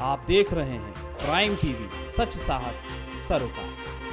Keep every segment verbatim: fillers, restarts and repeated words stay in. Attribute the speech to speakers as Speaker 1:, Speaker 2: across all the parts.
Speaker 1: आप देख रहे हैं प्राइम टीवी, सच साहस सरोकार।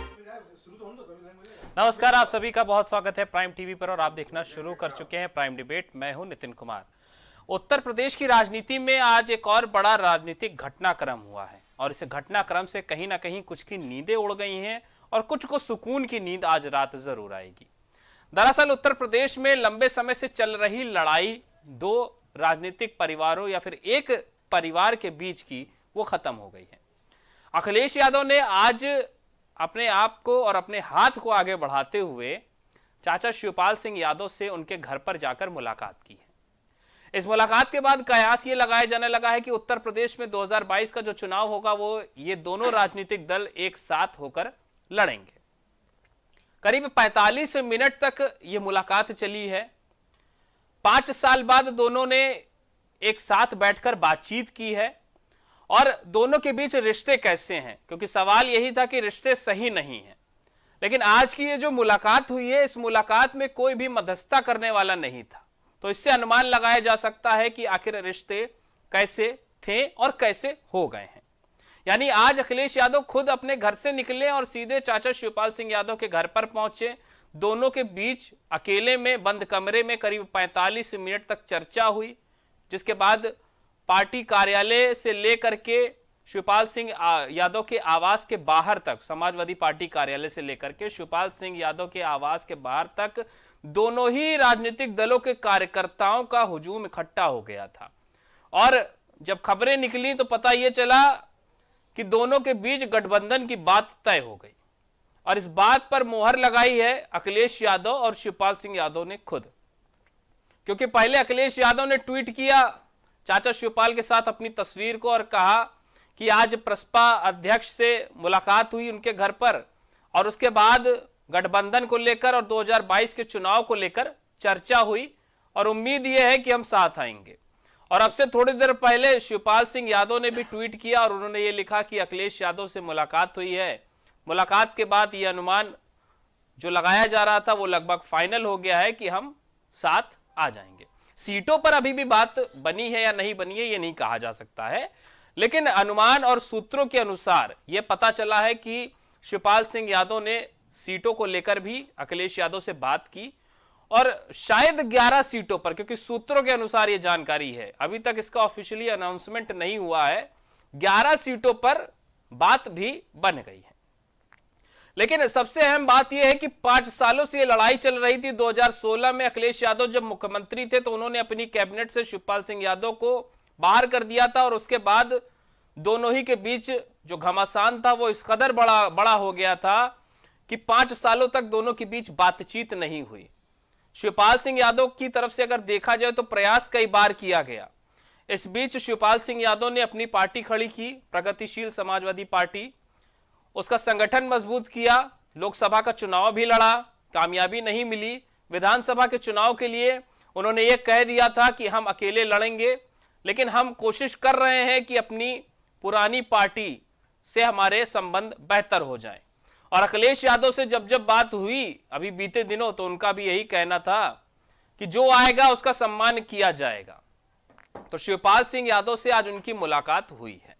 Speaker 2: नमस्कार, आप सभी का बहुत स्वागत है प्राइम टीवी पर और आप देखना शुरू कर चुके हैं प्राइम डिबेट। मैं हूं नितिन कुमार। उत्तर प्रदेश की राजनीति में आज एक और बड़ा राजनीतिक घटनाक्रम हुआ है और इस घटनाक्रम से कहीं ना कहीं कुछ की नींदें उड़ गई हैं और कुछ को सुकून की नींद आज रात जरूर आएगी। दरअसल उत्तर प्रदेश में लंबे समय से चल रही लड़ाई दो राजनीतिक परिवारों या फिर एक परिवार के बीच की वो खत्म हो गई है। अखिलेश यादव ने आज अपने आप को और अपने हाथ को आगे बढ़ाते हुए चाचा शिवपाल सिंह यादव से उनके घर पर जाकर मुलाकात की है। इस मुलाकात के बाद कयास ये लगाया जाने लगा है कि उत्तर प्रदेश में दो हज़ार बाईस का जो चुनाव होगा वो ये दोनों राजनीतिक दल एक साथ होकर लड़ेंगे। करीब पैंतालीस मिनट तक ये मुलाकात चली है। पांच साल बाद दोनों ने एक साथ बैठकर बातचीत की है और दोनों के बीच रिश्ते कैसे हैं, क्योंकि सवाल यही था कि रिश्ते सही नहीं हैं। लेकिन आज की ये जो मुलाकात हुई है, इस मुलाकात में कोई भी मध्यस्थता करने वाला नहीं था, तो इससे अनुमान लगाया जा सकता है कि आखिर रिश्ते कैसे थे और कैसे हो गए हैं। यानी आज अखिलेश यादव खुद अपने घर से निकले और सीधे चाचा शिवपाल सिंह यादव के घर पर पहुंचे। दोनों के बीच अकेले में बंद कमरे में करीब पैंतालीस मिनट तक चर्चा हुई, जिसके बाद पार्टी कार्यालय से लेकर के शिवपाल सिंह यादव के आवास के बाहर तक, समाजवादी पार्टी कार्यालय से लेकर के शिवपाल सिंह यादव के आवास के बाहर तक दोनों ही राजनीतिक दलों के कार्यकर्ताओं का हुजूम इकट्ठा हो गया था। और जब खबरें निकली तो पता यह चला कि दोनों के बीच गठबंधन की बात तय हो गई और इस बात पर मोहर लगाई है अखिलेश यादव और शिवपाल सिंह यादव ने खुद। क्योंकि पहले अखिलेश यादव ने ट्वीट किया चाचा शिवपाल के साथ अपनी तस्वीर को और कहा कि आज प्रसपा अध्यक्ष से मुलाकात हुई उनके घर पर और उसके बाद गठबंधन को लेकर और दो हज़ार बाईस के चुनाव को लेकर चर्चा हुई और उम्मीद यह है कि हम साथ आएंगे। और अब से थोड़ी देर पहले शिवपाल सिंह यादव ने भी ट्वीट किया और उन्होंने ये लिखा कि अखिलेश यादव से मुलाकात हुई है। मुलाकात के बाद यह अनुमान जो लगाया जा रहा था वो लगभग फाइनल हो गया है कि हम साथ आ जाएंगे। सीटों पर अभी भी बात बनी है या नहीं बनी है ये नहीं कहा जा सकता है, लेकिन अनुमान और सूत्रों के अनुसार यह पता चला है कि शिवपाल सिंह यादव ने सीटों को लेकर भी अखिलेश यादव से बात की और शायद ग्यारह सीटों पर, क्योंकि सूत्रों के अनुसार यह जानकारी है, अभी तक इसका ऑफिशियली अनाउंसमेंट नहीं हुआ है, ग्यारह सीटों पर बात भी बन गई है। लेकिन सबसे अहम बात यह है कि पांच सालों से यह लड़ाई चल रही थी। दो हज़ार सोलह में अखिलेश यादव जब मुख्यमंत्री थे तो उन्होंने अपनी कैबिनेट से शिवपाल सिंह यादव को बाहर कर दिया था और उसके बाद दोनों ही के बीच जो घमासान था वो इस कदर बड़ा बड़ा हो गया था कि पांच सालों तक दोनों के बीच बातचीत नहीं हुई। शिवपाल सिंह यादव की तरफ से अगर देखा जाए तो प्रयास कई बार किया गया। इस बीच शिवपाल सिंह यादव ने अपनी पार्टी खड़ी की, प्रगतिशील समाजवादी पार्टी, उसका संगठन मजबूत किया, लोकसभा का चुनाव भी लड़ा, कामयाबी नहीं मिली। विधानसभा के चुनाव के लिए उन्होंने ये कह दिया था कि हम अकेले लड़ेंगे, लेकिन हम कोशिश कर रहे हैं कि अपनी पुरानी पार्टी से हमारे संबंध बेहतर हो जाएं। और अखिलेश यादव से जब जब बात हुई अभी बीते दिनों तो उनका भी यही कहना था कि जो आएगा उसका सम्मान किया जाएगा। तो शिवपाल सिंह यादव से आज उनकी मुलाकात हुई है।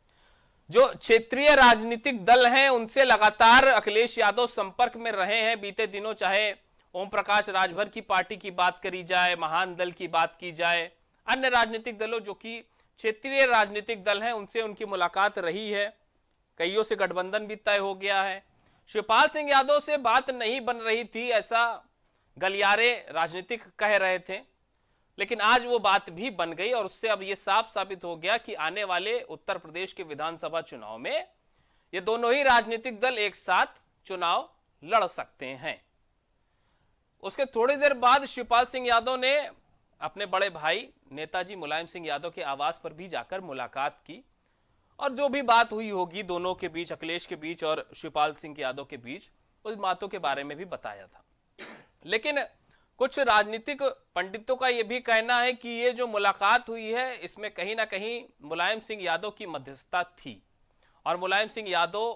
Speaker 2: जो क्षेत्रीय राजनीतिक दल हैं उनसे लगातार अखिलेश यादव संपर्क में रहे हैं बीते दिनों, चाहे ओम प्रकाश राजभर की पार्टी की बात करी जाए, महान दल की बात की जाए, अन्य राजनीतिक दलों जो कि क्षेत्रीय राजनीतिक दल हैं उनसे उनकी मुलाकात रही है। कईयों से गठबंधन भी तय हो गया है। शिवपाल सिंह यादव से बात नहीं बन रही थी ऐसा गलियारे राजनीतिक कह रहे थे, लेकिन आज वो बात भी बन गई और उससे अब ये साफ साबित हो गया कि आने वाले उत्तर प्रदेश के विधानसभा चुनाव में ये दोनों ही राजनीतिक दल एक साथ चुनाव लड़ सकते हैं। उसके थोड़ी देर बाद शिवपाल सिंह यादव ने अपने बड़े भाई नेताजी मुलायम सिंह यादव के आवास पर भी जाकर मुलाकात की और जो भी बात हुई होगी दोनों के बीच, अखिलेश के बीच और शिवपाल सिंह यादव के बीच, उस बातों के बारे में भी बताया था। लेकिन कुछ राजनीतिक पंडितों का यह भी कहना है कि ये जो मुलाकात हुई है इसमें कहीं ना कहीं मुलायम सिंह यादव की मध्यस्थता थी और मुलायम सिंह यादव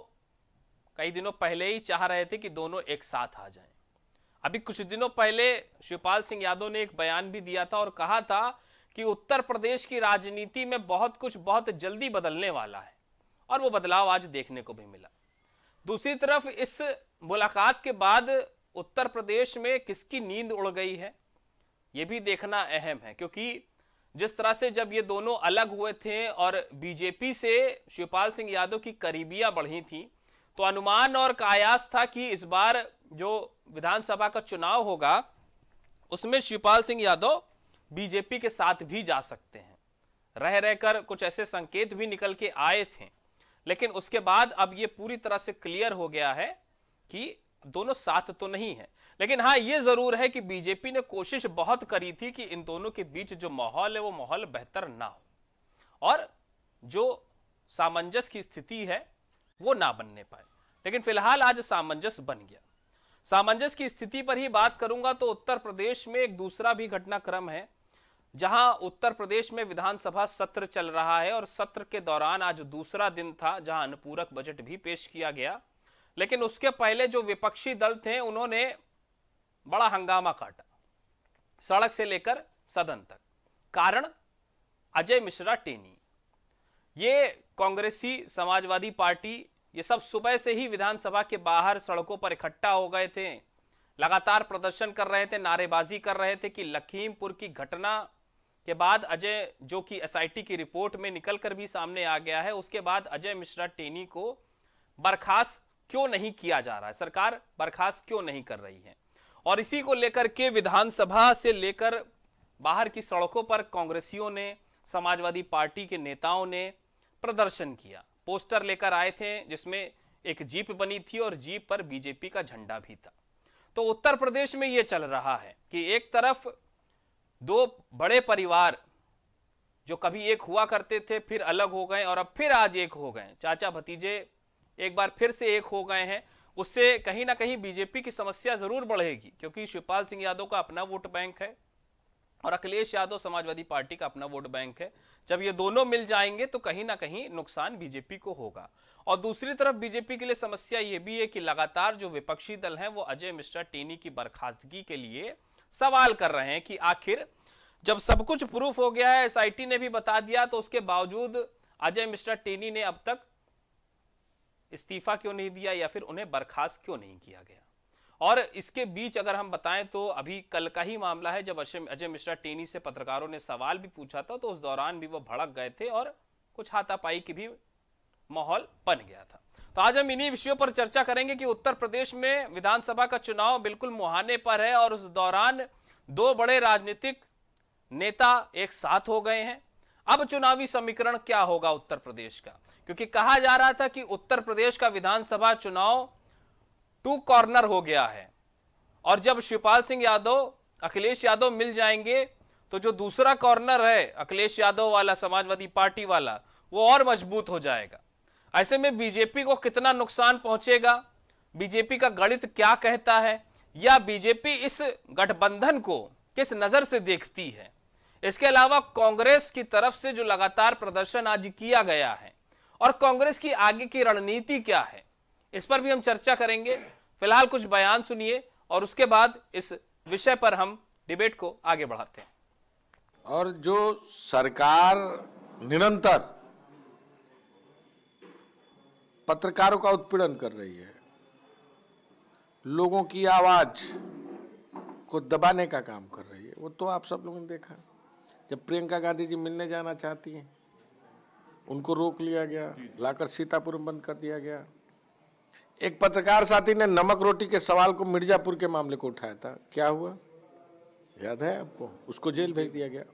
Speaker 2: कई दिनों पहले ही चाह रहे थे कि दोनों एक साथ आ जाएं। अभी कुछ दिनों पहले शिवपाल सिंह यादव ने एक बयान भी दिया था और कहा था कि उत्तर प्रदेश की राजनीति में बहुत कुछ बहुत जल्दी बदलने वाला है, और वो बदलाव आज देखने को भी मिला। दूसरी तरफ इस मुलाकात के बाद उत्तर प्रदेश में किसकी नींद उड़ गई है, ये भी देखना अहम है, क्योंकि जिस तरह से जब ये दोनों अलग हुए थे और बीजेपी से शिवपाल सिंह यादव की करीबियां बढ़ी थी, तो अनुमान और कयास था कि इस बार जो विधानसभा का चुनाव होगा उसमें शिवपाल सिंह यादव बीजेपी के साथ भी जा सकते हैं। रह रहकर कुछ ऐसे संकेत भी निकल के आए थे, लेकिन उसके बाद अब ये पूरी तरह से क्लियर हो गया है कि दोनों साथ तो नहीं है। लेकिन हाँ, ये जरूर है कि बीजेपी ने कोशिश बहुत करी थी कि इन दोनों के बीच जो माहौल है वो माहौल बेहतर ना हो और जो सामंजस्य की स्थिति है वो ना बनने पाए। लेकिन फिलहाल आज सामंजस्य बन गया। सामंजस्य की स्थिति पर ही बात करूंगा तो उत्तर प्रदेश में एक दूसरा भी घटनाक्रम है, जहां उत्तर प्रदेश में विधानसभा सत्र चल रहा है और सत्र के दौरान आज दूसरा दिन था जहां अनुपूरक बजट भी पेश किया गया। लेकिन उसके पहले जो विपक्षी दल थे उन्होंने बड़ा हंगामा काटा, सड़क से लेकर सदन तक। कारण अजय मिश्रा टेनी, ये कांग्रेसी समाजवादी पार्टी, ये सब सुबह से ही विधानसभा के बाहर सड़कों पर इकट्ठा हो गए थे, लगातार प्रदर्शन कर रहे थे, नारेबाजी कर रहे थे कि लखीमपुर की घटना के बाद अजय, जो कि एसआईटी की रिपोर्ट में निकलकर भी सामने आ गया है, उसके बाद अजय मिश्रा टेनी को बर्खास्त क्यों नहीं किया जा रहा है, सरकार बर्खास्त क्यों नहीं कर रही है। और इसी को लेकर के विधानसभा से लेकर बाहर की सड़कों पर कांग्रेसियों ने, समाजवादी पार्टी के नेताओं ने प्रदर्शन किया, पोस्टर लेकर आए थे जिसमें एक जीप बनी थी और जीप पर बीजेपी का झंडा भी था। तो उत्तर प्रदेश में यह चल रहा है कि एक तरफ दो बड़े परिवार जो कभी एक हुआ करते थे, फिर अलग हो गए और अब फिर आज एक हो गए, चाचा भतीजे एक बार फिर से एक हो गए हैं। उससे कहीं ना कहीं बीजेपी की समस्या जरूर बढ़ेगी, क्योंकि शिवपाल सिंह यादव का अपना वोट बैंक है और अखिलेश यादव समाजवादी पार्टी का अपना वोट बैंक है। जब ये दोनों मिल जाएंगे तो कहीं ना कहीं नुकसान बीजेपी को होगा। और दूसरी तरफ बीजेपी के लिए समस्या ये भी है कि लगातार जो विपक्षी दल हैं वो अजय मिश्रा टेनी की बर्खास्तगी के लिए सवाल कर रहे हैं कि आखिर जब सब कुछ प्रूफ हो गया है, एसआईटी ने भी बता दिया, तो उसके बावजूद अजय मिश्रा टेनी ने अब तक इस्तीफा क्यों नहीं दिया या फिर उन्हें बर्खास्त क्यों नहीं किया गया। और इसके बीच अगर हम बताएं तो अभी कल का ही मामला है, जब अजय मिश्रा टेनी से पत्रकारों ने सवाल भी पूछा था तो उस दौरान भी वो भड़क गए थे और कुछ हाथापाई की भी माहौल बन गया था। तो आज हम इन्हीं विषयों पर चर्चा करेंगे कि उत्तर प्रदेश में विधानसभा का चुनाव बिल्कुल मुहाने पर है और उस दौरान दो बड़े राजनीतिक नेता एक साथ हो गए हैं। अब चुनावी समीकरण क्या होगा उत्तर प्रदेश का, क्योंकि कहा जा रहा था कि उत्तर प्रदेश का विधानसभा चुनाव टू कॉर्नर हो गया है और जब शिवपाल सिंह यादव, अखिलेश यादव मिल जाएंगे तो जो दूसरा कॉर्नर है अखिलेश यादव वाला, समाजवादी पार्टी वाला, वो और मजबूत हो जाएगा। ऐसे में बीजेपी को कितना नुकसान पहुंचेगा, बीजेपी का गणित क्या कहता है, या बीजेपी इस गठबंधन को किस नजर से देखती है। इसके अलावा कांग्रेस की तरफ से जो लगातार प्रदर्शन आज किया गया है और कांग्रेस की आगे की रणनीति क्या है, इस पर भी हम चर्चा करेंगे। फिलहाल कुछ बयान सुनिए और उसके बाद इस विषय पर हम डिबेट को आगे बढ़ाते हैं।
Speaker 3: और जो सरकार निरंतर पत्रकारों का उत्पीड़न कर रही है, लोगों की आवाज को दबाने का काम कर रही है, वो तो आप सब लोगों ने देखा। जब प्रियंका गांधी जी मिलने जाना चाहती हैं, उनको रोक लिया गया, लाकर सीतापुर में बंद कर दिया गया। एक पत्रकार साथी ने नमक रोटी के सवाल को मिर्जापुर के मामले को उठाया था, क्या हुआ याद है आपको? उसको जेल भेज दिया गया।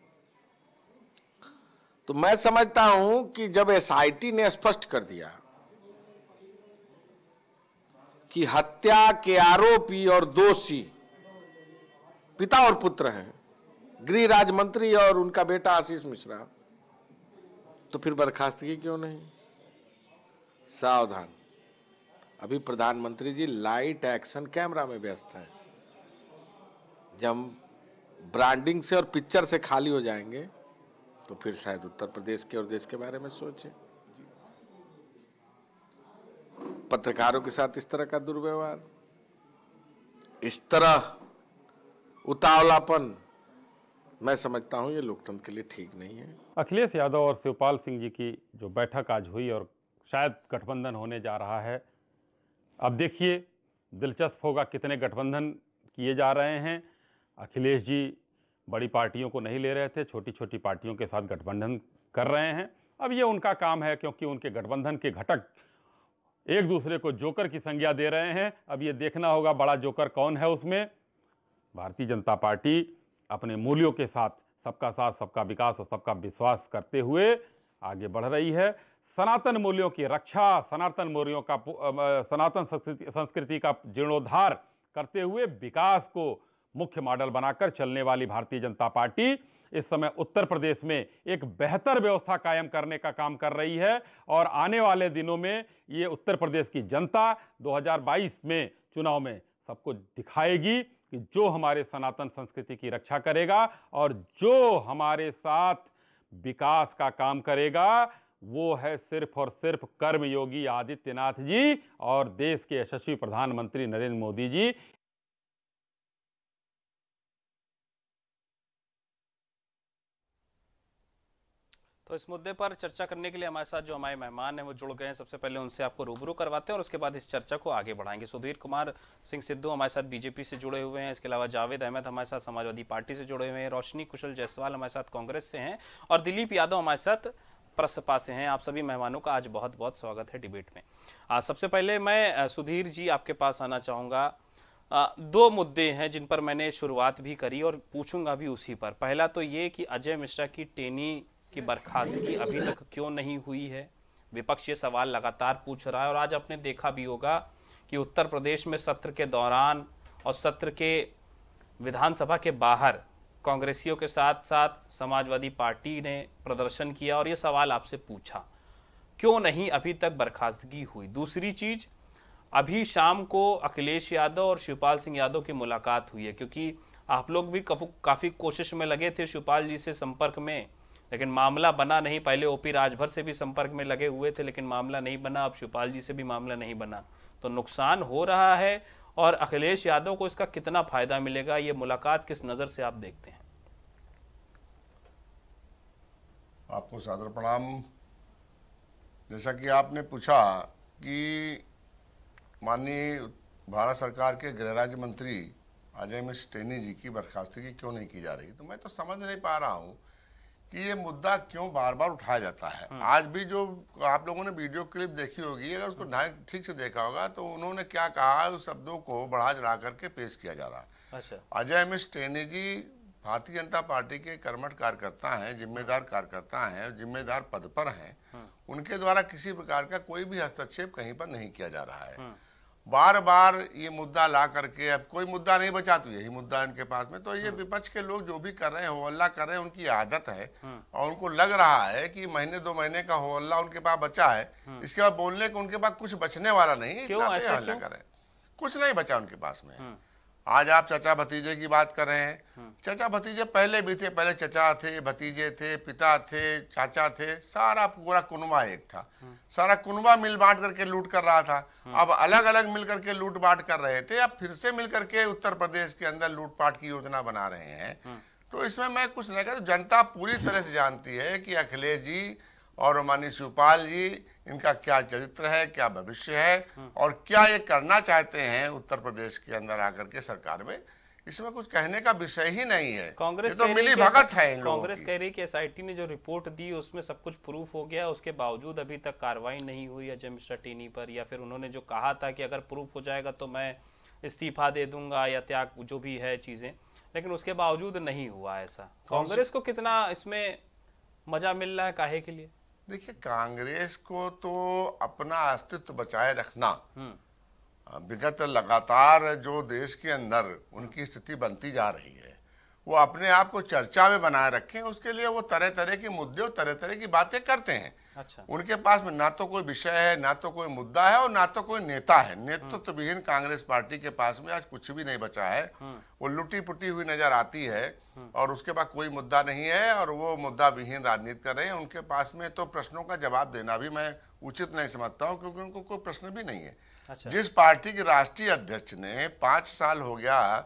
Speaker 3: तो मैं समझता हूं कि जब एसआईटी ने स्पष्ट कर दिया कि हत्या के आरोपी और दोषी पिता और पुत्र हैं, गृह राज्य मंत्री और उनका बेटा आशीष मिश्रा, तो फिर बर्खास्तगी क्यों नहीं? सावधान, अभी प्रधानमंत्री जी लाइट एक्शन कैमरा में व्यस्त है। जब ब्रांडिंग से और पिक्चर से खाली हो जाएंगे तो फिर शायद उत्तर प्रदेश के और देश के बारे में सोचें। पत्रकारों के साथ इस तरह का दुर्व्यवहार, इस तरह उतावलापन मैं समझता हूँ ये लोकतंत्र के लिए ठीक नहीं है।
Speaker 4: अखिलेश यादव और शिवपाल सिंह जी की जो बैठक आज हुई और शायद गठबंधन होने जा रहा है, अब देखिए दिलचस्प होगा कितने गठबंधन किए जा रहे हैं। अखिलेश जी बड़ी पार्टियों को नहीं ले रहे थे, छोटी छोटी पार्टियों के साथ गठबंधन कर रहे हैं। अब ये उनका काम है, क्योंकि उनके गठबंधन के घटक एक दूसरे को जोकर की संज्ञा दे रहे हैं। अब ये देखना होगा बड़ा जोकर कौन है उसमें। भारतीय जनता पार्टी अपने मूल्यों के साथ सबका साथ, सबका विकास और सबका विश्वास करते हुए आगे बढ़ रही है। सनातन मूल्यों की रक्षा, सनातन मूल्यों का सनातन संस्कृति का जीर्णोद्धार करते हुए विकास को मुख्य मॉडल बनाकर चलने वाली भारतीय जनता पार्टी इस समय उत्तर प्रदेश में एक बेहतर व्यवस्था कायम करने का काम कर रही है। और आने वाले दिनों में ये उत्तर प्रदेश की जनता दो हज़ार बाईस में चुनाव में सबको दिखाएगी कि जो हमारे सनातन संस्कृति की रक्षा करेगा और जो हमारे साथ विकास का काम करेगा वो है सिर्फ और सिर्फ कर्मयोगी आदित्यनाथ जी और देश के यशस्वी प्रधानमंत्री नरेंद्र मोदी जी।
Speaker 2: तो इस मुद्दे पर चर्चा करने के लिए हमारे साथ जो हमारे मेहमान हैं वो जुड़ गए हैं। सबसे पहले उनसे आपको रूबरू करवाते हैं और उसके बाद इस चर्चा को आगे बढ़ाएंगे। सुधीर कुमार सिंह सिद्धू हमारे साथ बीजेपी से जुड़े हुए हैं। इसके अलावा जावेद अहमद हमारे साथ समाजवादी पार्टी से जुड़े हुए हैं। रोशनी कुशल जायसवाल हमारे साथ कांग्रेस से हैं और दिलीप यादव हमारे साथ प्रसपा से हैं। आप सभी मेहमानों का आज बहुत बहुत स्वागत है डिबेट में। आज सबसे पहले मैं सुधीर जी आपके पास आना चाहूँगा। दो मुद्दे हैं जिन पर मैंने शुरुआत भी करी और पूछूंगा भी उसी पर। पहला तो ये कि अजय मिश्रा की टेनी की बर्खास्तगी अभी तक क्यों नहीं हुई है, विपक्ष ये सवाल लगातार पूछ रहा है। और आज आपने देखा भी होगा कि उत्तर प्रदेश में सत्र के दौरान और सत्र के विधानसभा के बाहर कांग्रेसियों के साथ साथ समाजवादी पार्टी ने प्रदर्शन किया और ये सवाल आपसे पूछा क्यों नहीं अभी तक बर्खास्तगी हुई। दूसरी चीज़, अभी शाम को अखिलेश यादव और शिवपाल सिंह यादव की मुलाकात हुई है, क्योंकि आप लोग भी काफ़ी कोशिश में लगे थे शिवपाल जी से संपर्क में, लेकिन मामला बना नहीं। पहले ओपी राजभर से भी संपर्क में लगे हुए थे लेकिन मामला नहीं बना। अब शिवपाल जी से भी मामला नहीं बना, तो नुकसान हो रहा है। और अखिलेश यादव को इसका कितना फायदा मिलेगा, ये मुलाकात किस नज़र से आप देखते हैं?
Speaker 5: आपको सादर प्रणाम। जैसा कि आपने पूछा कि माननीय भारत सरकार के गृह राज्य मंत्री अजय मिश्रा टेनी जी की बर्खास्तगी क्यों नहीं की जा रही, तो मैं तो समझ नहीं पा रहा हूँ कि ये मुद्दा क्यों बार बार उठाया जाता है। आज भी जो आप लोगों ने वीडियो क्लिप देखी होगी, अगर उसको ठीक से देखा होगा तो उन्होंने क्या कहा, उस शब्दों को बढ़ा चढ़ा करके पेश किया जा रहा है। अच्छा। अजय मिश्रा टेनी जी भारतीय जनता पार्टी के कर्मठ कार्यकर्ता हैं, जिम्मेदार कार्यकर्ता हैं, जिम्मेदार पद पर हैं। उनके द्वारा किसी प्रकार का कोई भी हस्तक्षेप कहीं पर नहीं किया जा रहा है। बार बार ये मुद्दा ला करके, अब कोई मुद्दा नहीं बचा तो यही मुद्दा इनके पास में, तो ये विपक्ष के लोग जो भी कर रहे हैं, हो हल्ला कर रहे हैं, उनकी आदत है और उनको लग रहा है कि महीने दो महीने का हो हल्ला उनके पास बचा है, इसके बाद बोलने को उनके पास कुछ बचने वाला नहीं।
Speaker 2: क्यों ऐसा
Speaker 5: हल्ला कर रहे हैं, कुछ नहीं बचा उनके पास में। आज आप चाचा भतीजे की बात कर रहे हैं, चाचा भतीजे पहले भी थे, पहले चाचा थे, भतीजे थे, पिता थे, चाचा थे, सारा पूरा कुनबा एक था। सारा कुनबा मिल बांट करके लूट कर रहा था। अब अलग अलग मिल करके लूट बांट कर रहे थे, अब फिर से मिल करके उत्तर प्रदेश के अंदर लूटपाट की योजना बना रहे हैं। तो इसमें मैं कुछ नहीं कहता, जनता पूरी तरह से जानती है कि अखिलेश जी और माननीय शिवपाल जी, इनका क्या चरित्र है, क्या भविष्य है और क्या ये करना चाहते हैं उत्तर प्रदेश के अंदर आकर के सरकार में। इसमें कुछ कहने का विषय ही नहीं है।
Speaker 2: कांग्रेस
Speaker 5: तो मिली भगत है इन लोगों की।
Speaker 2: कांग्रेस कह रही कि एसआईटी ने जो रिपोर्ट दी उसमें सब कुछ प्रूफ हो गया, उसके बावजूद अभी तक कार्रवाई नहीं हुई अजय मिश्रा टेनी पर, या फिर उन्होंने जो कहा था कि अगर प्रूफ हो जाएगा तो मैं इस्तीफा दे दूंगा या त्याग, जो भी है चीजें, लेकिन उसके बावजूद नहीं हुआ ऐसा। कांग्रेस को कितना इसमें मजा मिल रहा है, काहे के लिए?
Speaker 5: देखिए, कांग्रेस को तो अपना अस्तित्व बचाए रखना, विगत लगातार जो देश के अंदर उनकी स्थिति बनती जा रही है, वो अपने आप को चर्चा में बनाए रखें, उसके लिए वो तरह तरह के मुद्दे और तरह तरह की बातें करते हैं। अच्छा। उनके पास में ना तो कोई विषय है, ना तो कोई मुद्दा है और ना तो कोई नेता है। नेतृत्व विहीन कांग्रेस पार्टी के पास में आज कुछ भी नहीं बचा है। वो लुटी पुटी हुई नजर आती है और उसके बाद कोई मुद्दा नहीं है और वो मुद्दा विहीन राजनीति कर रहे हैं। उनके पास में तो प्रश्नों का जवाब देना भी मैं उचित नहीं समझता हूँ, क्योंकि उनको कोई प्रश्न भी नहीं है। अच्छा। जिस पार्टी के राष्ट्रीय अध्यक्ष ने पाँच साल हो गया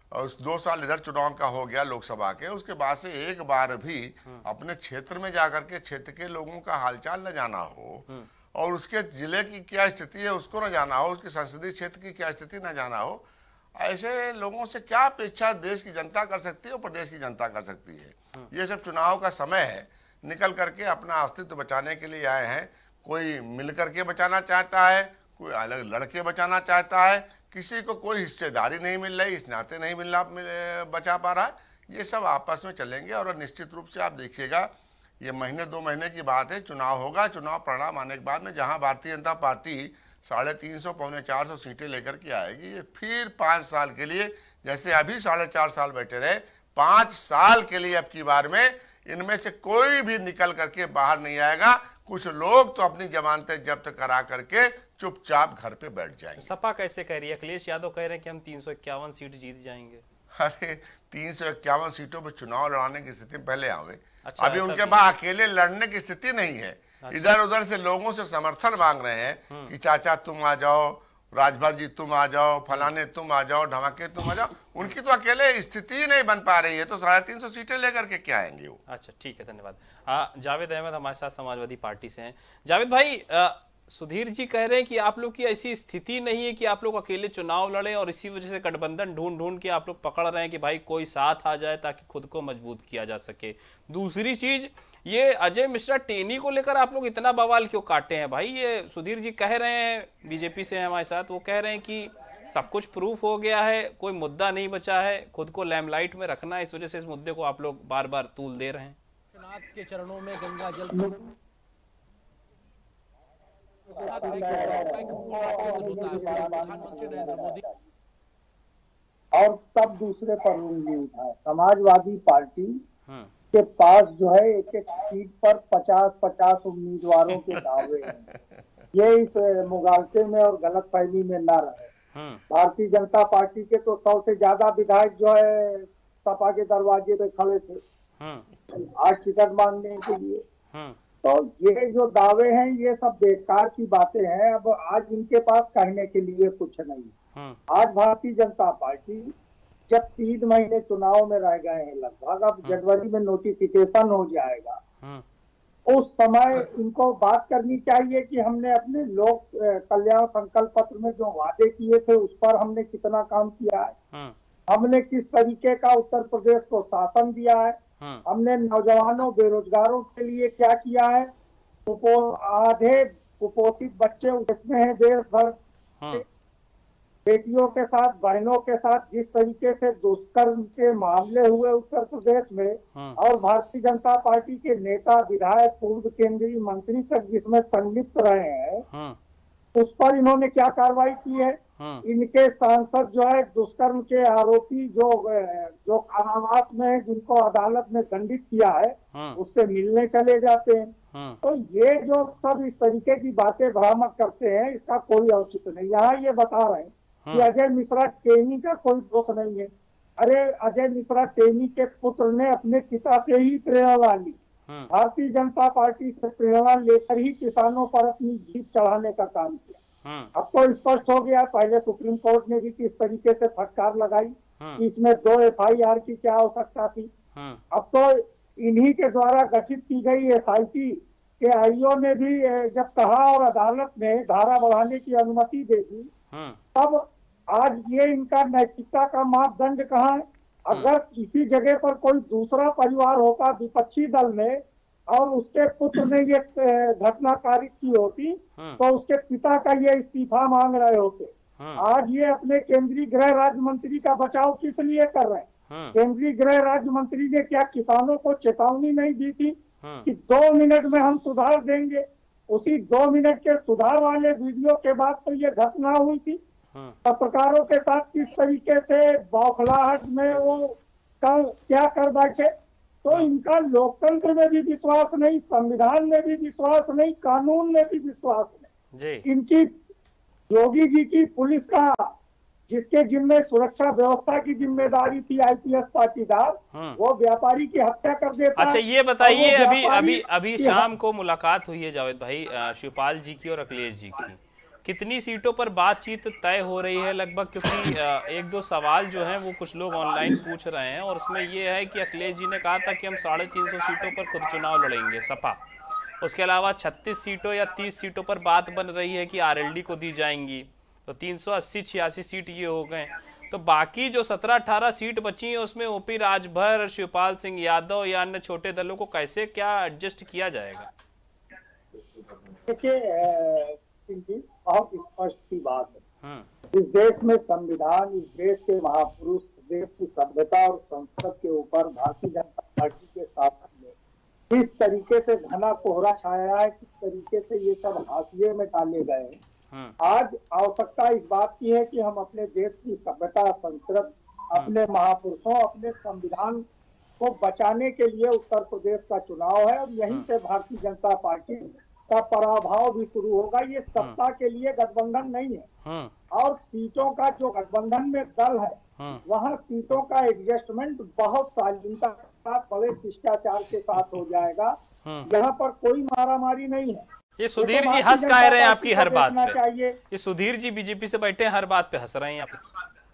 Speaker 5: और उस दो साल इधर चुनाव का हो गया लोकसभा के, उसके बाद से एक बार भी अपने क्षेत्र में जाकर के क्षेत्र के लोगों का हालचाल न जाना हो और उसके जिले की क्या स्थिति है उसको न जाना हो, उसके संसदीय क्षेत्र की क्या स्थिति न जाना हो, ऐसे लोगों से क्या अपेक्षा देश की जनता कर सकती है और प्रदेश की जनता कर सकती है। ये सब चुनाव का समय है, निकल करके अपना अस्तित्व बचाने के लिए आए हैं। कोई मिल करके बचाना चाहता है, कोई अलग लड़के बचाना चाहता है, किसी को कोई हिस्सेदारी नहीं मिल रही, इस नाते नहीं मिल रहा बचा पा रहा। ये सब आपस में चलेंगे और निश्चित रूप से आप देखिएगा ये महीने दो महीने की बात है, चुनाव होगा, चुनाव परिणाम आने के बाद में जहां भारतीय जनता पार्टी साढ़े तीन सौ पौने चार सौ सीटें लेकर के आएगी, ये फिर पाँच साल के लिए, जैसे अभी साढ़े चार साल बैठे रहे, पाँच साल के लिए अब की बार में इनमें से कोई भी निकल करके बाहर नहीं आएगा। कुछ लोग तो अपनी जमानतें जब्त करा करके चुपचाप घर पे बैठ जाएंगे।
Speaker 2: सपा कैसे कह रही है? अखिलेश यादव कह रहे हैं कि हम तीन सौ इक्यावन सीट जीत जाएंगे।
Speaker 5: अरे तीन सौ इक्यावन सीटों पर चुनाव लड़ाने की स्थिति में पहले आवे।
Speaker 2: अच्छा,
Speaker 5: अभी उनके पास अकेले लड़ने की स्थिति नहीं है।
Speaker 2: अच्छा।
Speaker 5: इधर उधर से लोगों से समर्थन मांग रहे हैं कि चाचा तुम आ जाओ, राजभर जी तुम आ जाओ, फलाने तुम आ जाओ, धमाके तुम आ जाओ। उनकी तो अकेले स्थिति ही नहीं बन पा रही है, तो साढ़े तीन सौ सीटें लेकर के क्या आएंगे वो।
Speaker 2: अच्छा ठीक है, धन्यवाद। हाँ, जावेद अहमद हमारे साथ समाजवादी पार्टी से हैं। जावेद भाई, आ, सुधीर जी कह रहे हैं कि आप लोग की ऐसी स्थिति नहीं है कि आप लोग अकेले चुनाव लड़ें और इसी वजह से गठबंधन ढूंढ ढूंढ के आप लोग पकड़ रहे हैं कि भाई कोई साथ आ जाए ताकि खुद को मजबूत किया जा सके। दूसरी चीज, ये अजय मिश्रा टेनी को लेकर आप लोग इतना बवाल क्यों काटे हैं भाई? ये सुधीर जी कह रहे हैं, बीजेपी से हैं हमारे साथ, वो कह रहे हैं कि सब कुछ प्रूफ हो गया है, कोई मुद्दा नहीं बचा है, खुद को लैमलाइट में रखना है, इस वजह से इस मुद्दे को आप लोग बार बार तूल दे रहे हैं।
Speaker 1: नाथ के चरणों में गंगा जल प्रधानमंत्री नरेंद्र मोदी
Speaker 6: और तब दूसरे पर उंगली उठाए। समाजवादी पार्टी के पास जो है एक एक सीट पर पचास पचास उम्मीदवारों के दावे हैं। ये इस मुगालते में और गलतफहमी में न रहे। भारतीय जनता पार्टी के तो सौ से ज्यादा विधायक जो है सपा के दरवाजे पे खड़े थे आज टिकट मांगने के लिए। तो ये जो दावे हैं ये सब बेकार की बातें हैं। अब आज इनके पास कहने के लिए कुछ नहीं। आज भारतीय जनता पार्टी जब तीन महीने चुनाव में रह गए हैं लगभग, अब जनवरी में नोटिफिकेशन हो जाएगा, उस समय इनको बात करनी चाहिए कि हमने अपने लोक कल्याण संकल्प पत्र में जो वादे किए थे उस पर हमने कितना काम किया है, हमने किस तरीके का उत्तर प्रदेश को शासन दिया है, हमने नौजवानों बेरोजगारों के लिए क्या किया है, कुपो आधे कुपोषित बच्चे उसमें है देश भर, बेटियों के साथ बहनों के साथ जिस तरीके से दुष्कर्म के मामले हुए उत्तर प्रदेश में और भारतीय जनता पार्टी के नेता विधायक पूर्व केंद्रीय मंत्री तक जिसमें संलिप्त रहे हैं, उस पर इन्होंने क्या कार्रवाई की है। इनके सांसद जो है दुष्कर्म के आरोपी जो जो कारावास में जिनको अदालत ने दंडित किया है उससे मिलने चले जाते हैं। तो ये जो सब इस तरीके की बातें भ्रामक करते हैं इसका कोई औचित्य नहीं। यहाँ ये बता रहे हैं कि अजय मिश्रा टेनी का कोई दोष नहीं है। अरे अजय मिश्रा टेनी के पुत्र ने अपने पिता से ही प्रेरणा ली, भारतीय जनता पार्टी से प्रेरणा लेकर ही किसानों पर अपनी जीत चढ़ाने का काम किया। अब तो स्पष्ट हो गया, पहले सुप्रीम कोर्ट ने भी किस तरीके से फटकार लगाई कि इसमें दो एफ आई आर की क्या आवश्यकता थी। अब तो इन्हीं के द्वारा गठित की गई एस आई टी के आईओ ने भी जब कहा और अदालत ने धारा बढ़ाने की अनुमति दे दी, तब आज ये इनका नैतिकता का मापदंड कहाँ है। अगर किसी जगह पर कोई दूसरा परिवार होता विपक्षी दल में और उसके पुत्र ने ये घटना कारित की होती तो उसके पिता का ये इस्तीफा मांग रहे होते। आज ये अपने केंद्रीय गृह राज्य मंत्री का बचाव किस लिए कर रहे हैं? केंद्रीय गृह राज्य मंत्री ने क्या किसानों को चेतावनी नहीं दी थी कि दो मिनट में हम सुधार देंगे? उसी दो मिनट के सुधार वाले वीडियो के बाद तो ये घटना हुई थी। पत्रकारों के साथ किस तरीके से बौखलाहट में वो कल क्या कर बैठे। तो इनका लोकतंत्र में भी विश्वास नहीं, संविधान में भी विश्वास नहीं, कानून में भी विश्वास नहीं। इनकी योगी जी की पुलिस का जिसके जिम्मे सुरक्षा व्यवस्था की जिम्मेदारी थी आई पी एस पाटीदार, वो व्यापारी की हत्या कर देता।
Speaker 2: अच्छा ये बताइए, अभी अभी अभी शाम को मुलाकात हुई है जावेद भाई शिवपाल जी की और अखिलेश जी की, कितनी सीटों पर बातचीत तय हो रही है लगभग, क्योंकि एक दो सवाल जो हैं वो कुछ लोग ऑनलाइन पूछ रहे हैं और उसमें ये है कि अखिलेश जी ने कहा था कि हम साढ़े तीन सौ सीटों पर खुद चुनाव लड़ेंगे सपा, उसके अलावा छत्तीस सीटों या तीस सीटों पर बात बन रही है कि आरएलडी को दी जाएंगी, तो तीन सौ अस्सी छियासी सीट ये हो गए। तो बाकी जो सत्रह अठारह सीट बची हैं उसमें ओपी राजभर, शिवपाल सिंह यादव या अन्य छोटे दलों को कैसे क्या एडजस्ट किया जाएगा?
Speaker 6: देखिए बहुत स्पष्ट की बात है, इस देश में संविधान, इस देश के महापुरुष, देश की सभ्यता और संस्कृति के ऊपर भारतीय जनता पार्टी के शासन में किस तरीके से घना कोहरा छाया है, किस तरीके से ये सब हाशिए में डाले गए। आज आवश्यकता इस बात की है कि हम अपने देश की सभ्यता, संस्कृति, अपने महापुरुषों, अपने संविधान को बचाने के लिए उत्तर प्रदेश का चुनाव है और यहीं से भारतीय जनता पार्टी का पराभव भी शुरू होगा। ये सत्ता के लिए गठबंधन नहीं है और सीटों का जो गठबंधन में दल है वहाँ सीटों का एडजस्टमेंट बहुत शालीनता के साथ, बड़े शिष्टाचार के साथ हो जाएगा। यहाँ पर कोई मारामारी नहीं है।
Speaker 2: ये सुधीर जी हंस कह रहे हैं आपकी हर बात पे, ये सुधीर जी बीजेपी से बैठे हर बात पे हंस रहे हैं आप।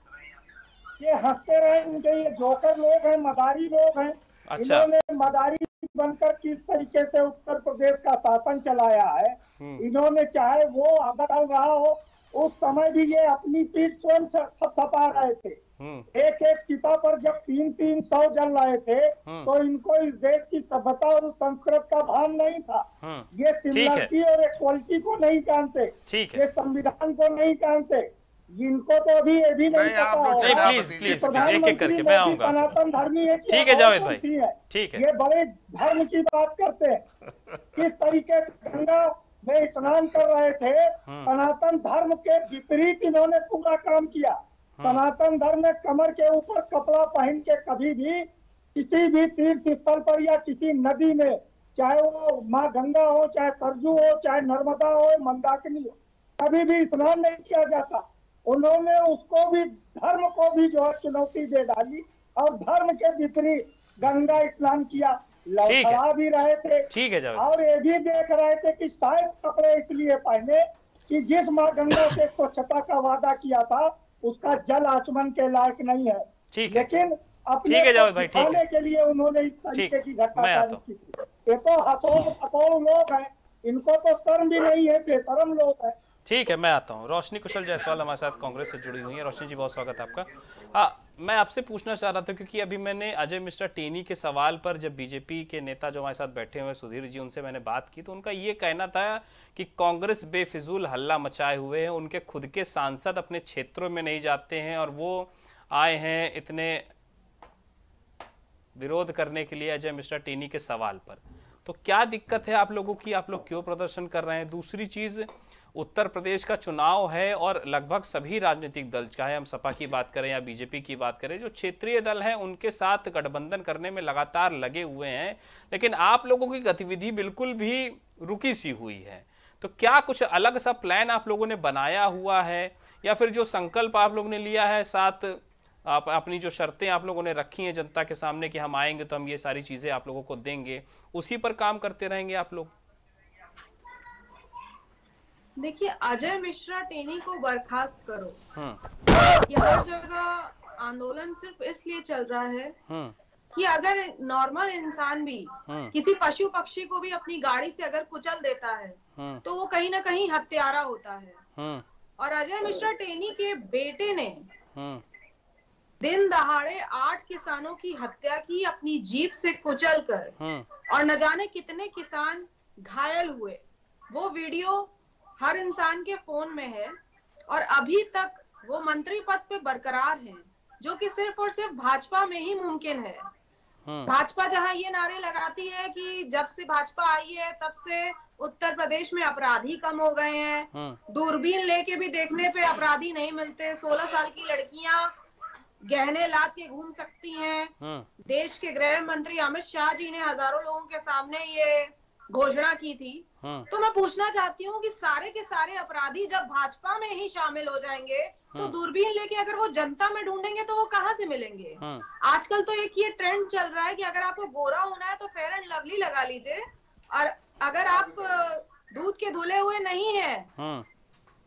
Speaker 6: ये हंसते रहे, इनके ये जोकर लोग हैं, मदारी लोग हैं।
Speaker 2: अच्छा।
Speaker 6: इन्होंने मदारी बनकर किस तरीके से उत्तर प्रदेश का शासन चलाया है, इन्होंने चाहे वो अगर चल रहा हो उस समय भी ये अपनी पीठ स्वयं थपथपा रहे थे। एक एक चिता पर जब तीन तीन सौ जल रहे थे तो इनको इस देश की सभ्यता और संस्कृति का भान नहीं था। ये सिमिलरिटी और इक्वालिटी को नहीं जानते, ये संविधान को नहीं जानते, जिनको तो अभी ये भी नहीं पता होगा।
Speaker 2: प्लीज प्लीज एक एक करके मैं आऊंगा।
Speaker 6: सनातन धर्मी है,
Speaker 2: ठीक है जावेद भाई, ठीक है।
Speaker 6: ये बड़े धर्म की बात करते हैं, किस तरीके से गंगा में स्नान कर रहे थे, सनातन धर्म के विपरीत इन्होंने पूरा काम किया। सनातन धर्म में कमर के ऊपर कपड़ा पहन के कभी भी किसी भी तीर्थ स्थल पर या किसी नदी में, चाहे वो माँ गंगा हो, चाहे सरजू हो, चाहे नर्मदा हो, मंदाकिनी हो, कभी भी स्नान नहीं किया जाता। उन्होंने उसको भी, धर्म को भी जो है चुनौती दे डाली और धर्म के विपरीत गंगा स्नान किया। लड़खड़ा भी रहे थे,
Speaker 2: ठीक है जावेद,
Speaker 6: और ये भी देख रहे थे कि शायद कपड़े इसलिए पहने कि जिस माँ गंगा से स्वच्छता का वादा किया था उसका जल आचमन के लायक नहीं है।
Speaker 2: ठीक है,
Speaker 6: लेकिन अपने
Speaker 2: ठीक है जावेद भाई, ठीक है,
Speaker 6: के लिए उन्होंने इस तरीके की घटना की थी। ये तो हथौड़ हथौड़ लोग हैं, इनको तो शर्म भी नहीं है, बेशर्म लोग हैं।
Speaker 2: ठीक है, मैं आता हूँ। रोशनी कुशल जायसवाल हमारे साथ कांग्रेस से जुड़ी हुई है। रोशनी जी बहुत स्वागत है आपका। हाँ, मैं आपसे पूछना चाह रहा था क्योंकि अभी मैंने अजय मिश्रा टेनी के सवाल पर, जब बीजेपी के नेता जो हमारे साथ बैठे हुए सुधीर जी, उनसे मैंने बात की तो उनका ये कहना था कि कांग्रेस बेफिजूल हल्ला मचाए हुए हैं, उनके खुद के सांसद अपने क्षेत्रों में नहीं जाते हैं और वो आए हैं इतने विरोध करने के लिए अजय मिश्रा टेनी के सवाल पर। तो क्या दिक्कत है आप लोगों की, आप लोग क्यों प्रदर्शन कर रहे हैं? दूसरी चीज़, उत्तर प्रदेश का चुनाव है और लगभग सभी राजनीतिक दल, चाहे हम सपा की बात करें या बीजेपी की बात करें, जो क्षेत्रीय दल हैं उनके साथ गठबंधन करने में लगातार लगे हुए हैं, लेकिन आप लोगों की गतिविधि बिल्कुल भी रुकी सी हुई है। तो क्या कुछ अलग सा प्लान आप लोगों ने बनाया हुआ है या फिर जो संकल्प आप लोगों ने लिया है, साथ आप अपनी जो शर्तें आप लोगों ने रखी हैं जनता के सामने कि हम आएंगे तो हम ये सारी चीज़ें आप लोगों को देंगे, उसी पर काम करते रहेंगे आप लोग?
Speaker 7: देखिए, अजय मिश्रा टेनी को बर्खास्त करो, ये हर जगह आंदोलन सिर्फ इसलिए चल रहा है कि अगर नॉर्मल इंसान भी किसी पशु पक्षी को भी अपनी गाड़ी से अगर कुचल देता है तो वो कहीं ना कहीं हत्यारा होता है। और अजय मिश्रा टेनी के बेटे ने दिन दहाड़े आठ किसानों की हत्या की अपनी जीप से कुचल कर, और न जाने कितने किसान घायल हुए। वो वीडियो हर इंसान के फोन में है और अभी तक वो मंत्री पद पे बरकरार हैं, जो कि सिर्फ और सिर्फ भाजपा में ही मुमकिन है। भाजपा जहां ये नारे लगाती है कि जब से भाजपा आई है तब से उत्तर प्रदेश में अपराधी कम हो गए हैं, दूरबीन लेके भी देखने पे अपराधी नहीं मिलते, सोलह साल की लड़कियां गहने लाद के घूम सकती हैं, देश के गृह मंत्री अमित शाह जी ने हजारों लोगों के सामने ये घोषणा की थी। तो मैं पूछना चाहती हूँ कि सारे के सारे अपराधी जब भाजपा में ही शामिल हो जाएंगे तो दूरबीन लेके अगर वो जनता में ढूंढेंगे तो वो कहाँ से मिलेंगे? आजकल तो एक ये ट्रेंड चल रहा है कि अगर आपको गोरा होना है तो फेयर एंड लवली लगा लीजिए, और अगर आप दूध के धुले हुए नहीं है,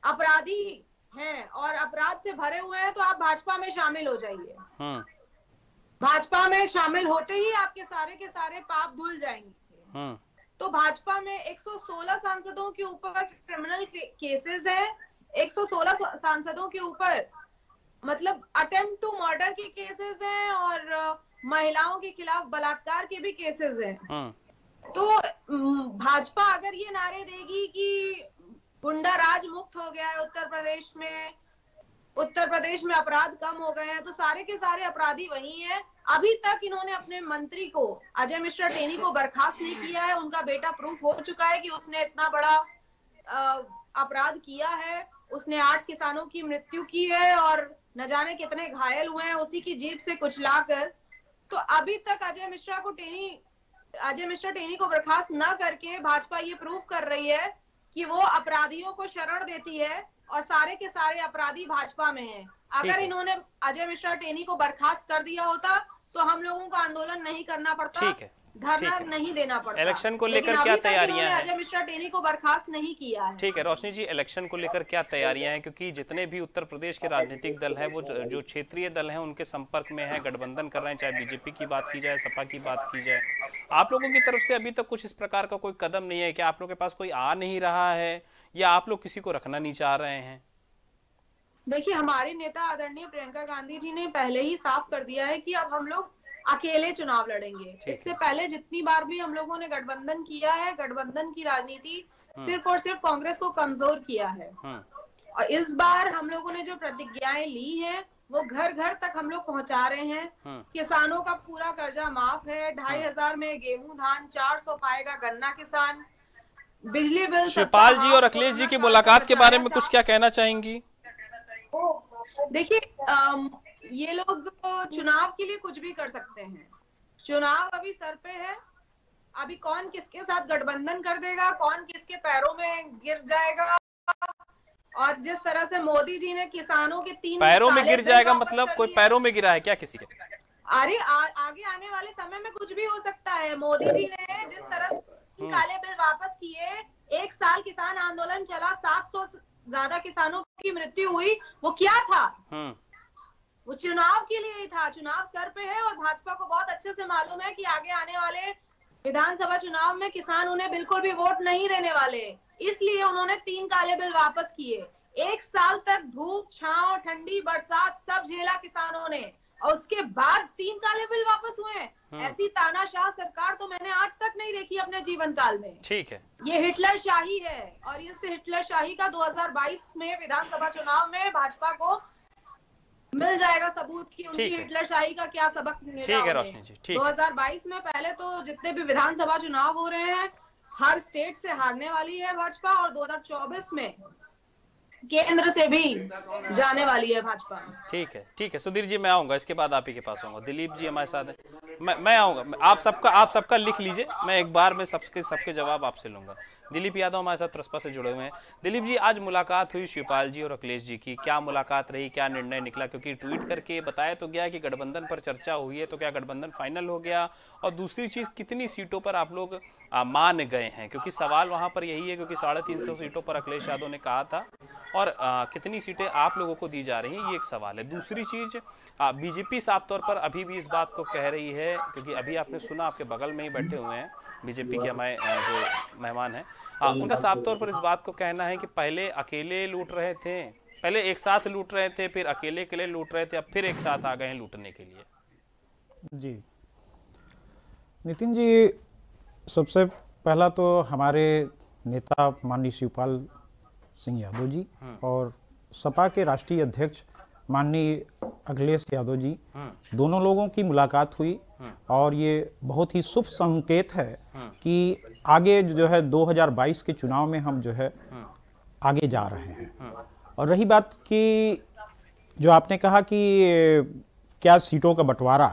Speaker 7: अपराधी हैं और अपराध से भरे हुए हैं तो आप भाजपा में शामिल हो जाइए। भाजपा में शामिल होते ही आपके सारे के सारे पाप धुल जाएंगे। तो भाजपा में एक सौ सोलह सांसदों के ऊपर क्रिमिनल केसेस हैं, एक सौ सोलह सांसदों के ऊपर मतलब अटेम्प्ट टू मर्डर के केसेस हैं और महिलाओं के खिलाफ बलात्कार के भी केसेस हैं। तो भाजपा अगर ये नारे देगी कि गुंडा राज मुक्त हो गया है उत्तर प्रदेश में, उत्तर प्रदेश में अपराध कम हो गए हैं, तो सारे के सारे अपराधी वही हैं। अभी तक इन्होंने अपने मंत्री को, अजय मिश्रा टेनी को बर्खास्त नहीं किया है। उनका बेटा प्रूफ हो चुका है कि उसने इतना बड़ा अपराध किया है। उसने आठ किसानों की मृत्यु की है और न जाने कितने घायल हुए हैं उसी की जेब से कुछ लाकर। तो अभी तक अजय मिश्रा को टेनी अजय मिश्रा टेनी को बर्खास्त न करके भाजपा ये प्रूफ कर रही है कि वो अपराधियों को शरण देती है और सारे के सारे अपराधी भाजपा में हैं। अगर इन्होंने अजय मिश्रा टेनी को बर्खास्त कर दिया होता तो हम लोगों को आंदोलन नहीं करना पड़ता,
Speaker 2: ठीक है,
Speaker 7: धरना नहीं देना पड़ता।
Speaker 2: इलेक्शन को लेकर क्या तैयारियां हैं?
Speaker 7: अजय मिश्रा टेनी को बर्खास्त नहीं किया है।
Speaker 2: ठीक है रोशनी जी, इलेक्शन को लेकर क्या तैयारियां हैं? क्योंकि जितने भी उत्तर प्रदेश के राजनीतिक दल हैं वो जो क्षेत्रीय दल हैं उनके संपर्क में है, गठबंधन कर रहे हैं, चाहे बीजेपी की बात की जाए, सपा की बात की जाए। आप लोगों की तरफ से अभी तक कुछ इस प्रकार का कोई कदम नहीं है? क्या आप लोगों के पास कोई आ नहीं रहा है या आप लोग किसी को रखना नहीं चाह रहे हैं?
Speaker 7: देखिए, हमारे नेता आदरणीय प्रियंका गांधी जी ने पहले ही साफ कर दिया है कि अब हम लोग अकेले चुनाव लड़ेंगे। इससे पहले जितनी बार भी हम लोगों ने गठबंधन किया है, गठबंधन की राजनीति सिर्फ और सिर्फ कांग्रेस को कमजोर किया है। और इस बार हम लोगों ने जो प्रतिज्ञाएं ली हैं वो घर घर तक हम लोग पहुंचा रहे हैं। किसानों का पूरा कर्जा माफ है, ढाई हजार में गेहूं धान, चार सौ पाएगा गन्ना किसान, बिजली बिल।
Speaker 2: शिवपाल जी और अखिलेश जी की मुलाकात के बारे में कुछ क्या कहना चाहेंगी?
Speaker 7: देखिए, ये लोग चुनाव के लिए कुछ भी कर सकते हैं। चुनाव अभी सर पे है। अभी कौन किसके साथ गठबंधन कर देगा, कौन किसके पैरों में गिर जाएगा, और जिस तरह से मोदी जी ने किसानों के तीन
Speaker 2: पैरों में गिर जाएगा मतलब कोई पैरों में गिरा है क्या किसी के?
Speaker 7: अरे आ, आगे आने वाले समय में कुछ भी हो सकता है। मोदी जी ने जिस तरह काले बिल वापस किए, एक साल किसान आंदोलन चला, सात सौ ज्यादा किसानों की मृत्यु हुई, वो क्या था? वो चुनाव के लिए ही था। चुनाव सर पे है और भाजपा को बहुत अच्छे से मालूम है कि आगे आने वाले विधानसभा चुनाव में किसान उन्हें बिल्कुल भी वोट नहीं देने वाले। इसलिए उन्होंने तीन काले बिल वापस किए। एक साल तक धूप छांव ठंडी बरसात सब झेला किसानों ने, और उसके बाद तीन काले बिल वापस हुए हैं। ऐसी तानाशाह सरकार तो मैंने आज तक नहीं देखी अपने जीवन काल में।
Speaker 2: ठीक है,
Speaker 7: ये हिटलर शाही है और इस हिटलर शाही का दो हज़ार बाईस में विधानसभा चुनाव में भाजपा को मिल जाएगा सबूत कि उनकी हिटलर शाही का क्या सबक मिला।
Speaker 2: ठीक है रोशनी जी, ठीक।
Speaker 7: दो हज़ार बाईस में पहले तो जितने भी विधानसभा चुनाव हो रहे हैं हर स्टेट से हारने वाली है भाजपा, और दो हज़ार चौबीस में केंद्र से भी जाने वाली है भाजपा।
Speaker 2: ठीक है, ठीक है सुधीर जी, मैं आऊंगा, इसके बाद आप ही के पास आऊंगा। दिलीप जी हमारे साथ हैं, मैं मैं आऊंगा। आप सबका आप सबका लिख लीजिए, मैं एक बार में सबके सबके जवाब आपसे लूंगा। दिलीप यादव हमारे साथ प्रस्पा से जुड़े हुए हैं। दिलीप जी, आज मुलाकात हुई शिवपाल जी और अखिलेश जी की, क्या मुलाकात रही, क्या निर्णय निकला? क्योंकि ट्वीट करके बताया तो गया कि गठबंधन पर चर्चा हुई है, तो क्या गठबंधन फाइनल हो गया? और दूसरी चीज, कितनी सीटों पर आप लोग आ, मान गए हैं? क्योंकि सवाल वहां पर यही है, क्योंकि साढ़े तीन सौ सीटों पर अखिलेश यादव ने कहा था, और आ, कितनी सीटें आप लोगों को दी जा रही हैं, ये एक सवाल है। दूसरी चीज, बीजेपी साफ तौर पर अभी भी इस बात को कह रही है, क्योंकि अभी आपने सुना, आपके बगल में ही बैठे हुए हैं बीजेपी के हमारे जो मेहमान हैं, उनका साफ तौर पर इस बात को कहना है कि पहले अकेले लूट रहे थे, पहले एक साथ लूट रहे थे, फिर अकेले अकेले लूट रहे थे, अब फिर एक साथ आ गए हैं लूटने के लिए।
Speaker 8: जी नितिन जी, सबसे पहला तो हमारे नेता माननीय शिवपाल सिंह यादव जी और सपा के राष्ट्रीय अध्यक्ष माननीय अखिलेश यादव जी, दोनों लोगों की मुलाकात हुई, और ये बहुत ही शुभ संकेत है कि आगे जो है दो हज़ार बाईस के चुनाव में हम जो है आगे जा रहे हैं। और रही बात कि जो आपने कहा कि क्या सीटों का बंटवारा,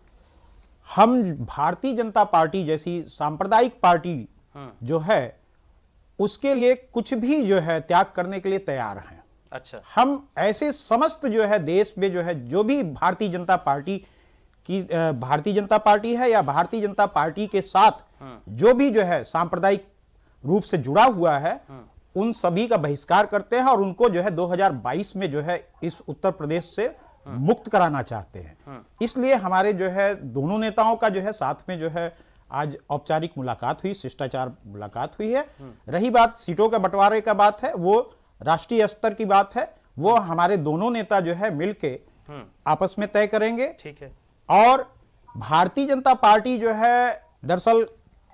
Speaker 8: हम भारतीय जनता पार्टी जैसी सांप्रदायिक पार्टी जो है उसके लिए कुछ भी जो है त्याग करने के लिए तैयार हैं।
Speaker 2: अच्छा,
Speaker 8: हम ऐसे समस्त जो है देश में जो है जो भी भारतीय जनता पार्टी की भारतीय जनता पार्टी है या भारतीय जनता पार्टी के साथ जो भी जो है सांप्रदायिक रूप से जुड़ा हुआ है, उन सभी का बहिष्कार करते हैं और उनको जो है दो हज़ार बाईस में जो है इस उत्तर प्रदेश से मुक्त कराना चाहते हैं। इसलिए हमारे जो है दोनों नेताओं का जो है साथ में जो है आज औपचारिक मुलाकात हुई, शिष्टाचार मुलाकात हुई है। रही बात सीटों का बंटवारे का बात है, वो राष्ट्रीय स्तर की बात है, वो हमारे दोनों नेता जो है मिलके आपस में तय करेंगे।
Speaker 2: ठीक है।
Speaker 8: और भारतीय जनता पार्टी जो है दरअसल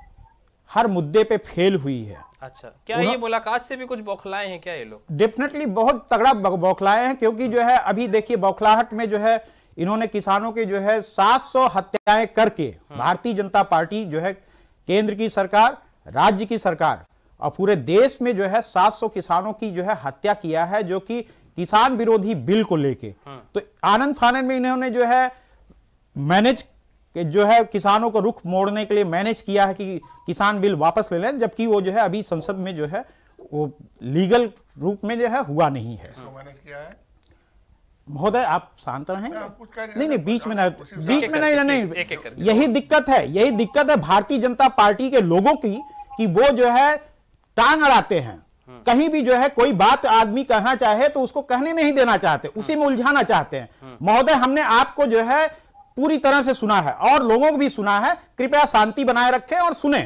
Speaker 8: हर मुद्दे पे फेल हुई है।
Speaker 2: अच्छा, क्या ये मुलाकात से भी कुछ बौखलाए हैं क्या ये लोग?
Speaker 8: डेफिनेटली बहुत तगड़ा बौखलाए हैं, क्योंकि जो है अभी देखिए बौखलाहट में जो है इन्होंने किसानों के जो है सात सौ हत्याएं करके भारतीय जनता पार्टी जो है केंद्र की सरकार, राज्य की सरकार और पूरे देश में जो है सात सौ किसानों की जो है हत्या किया है, जो कि किसान विरोधी बिल को लेके। तो आनंद फानन में इन्होंने जो है मैनेज जो है किसानों को रुख मोड़ने के लिए मैनेज किया है कि किसान बिल वापस ले लें, जबकि वो जो है अभी संसद में जो है वो लीगल रूप में जो है हुआ नहीं है।
Speaker 5: इसको मैनेज किया है
Speaker 8: महोदय, आप शांत रहेंगे?
Speaker 5: नहीं
Speaker 8: नहीं नहीं बीच में नहीं, बीच में नहीं नहीं,
Speaker 2: यही
Speaker 8: यही दिक्कत है, यही दिक्कत है भारतीय जनता पार्टी के लोगों की कि वो जो है टांग अड़ाते हैं। कहीं भी जो है कोई बात आदमी कहना चाहे तो उसको कहने नहीं देना चाहते, उसी में उलझाना चाहते हैं। महोदय, हमने आपको जो है पूरी तरह से सुना है और लोगों को भी सुना है, कृपया शांति बनाए रखें और सुने।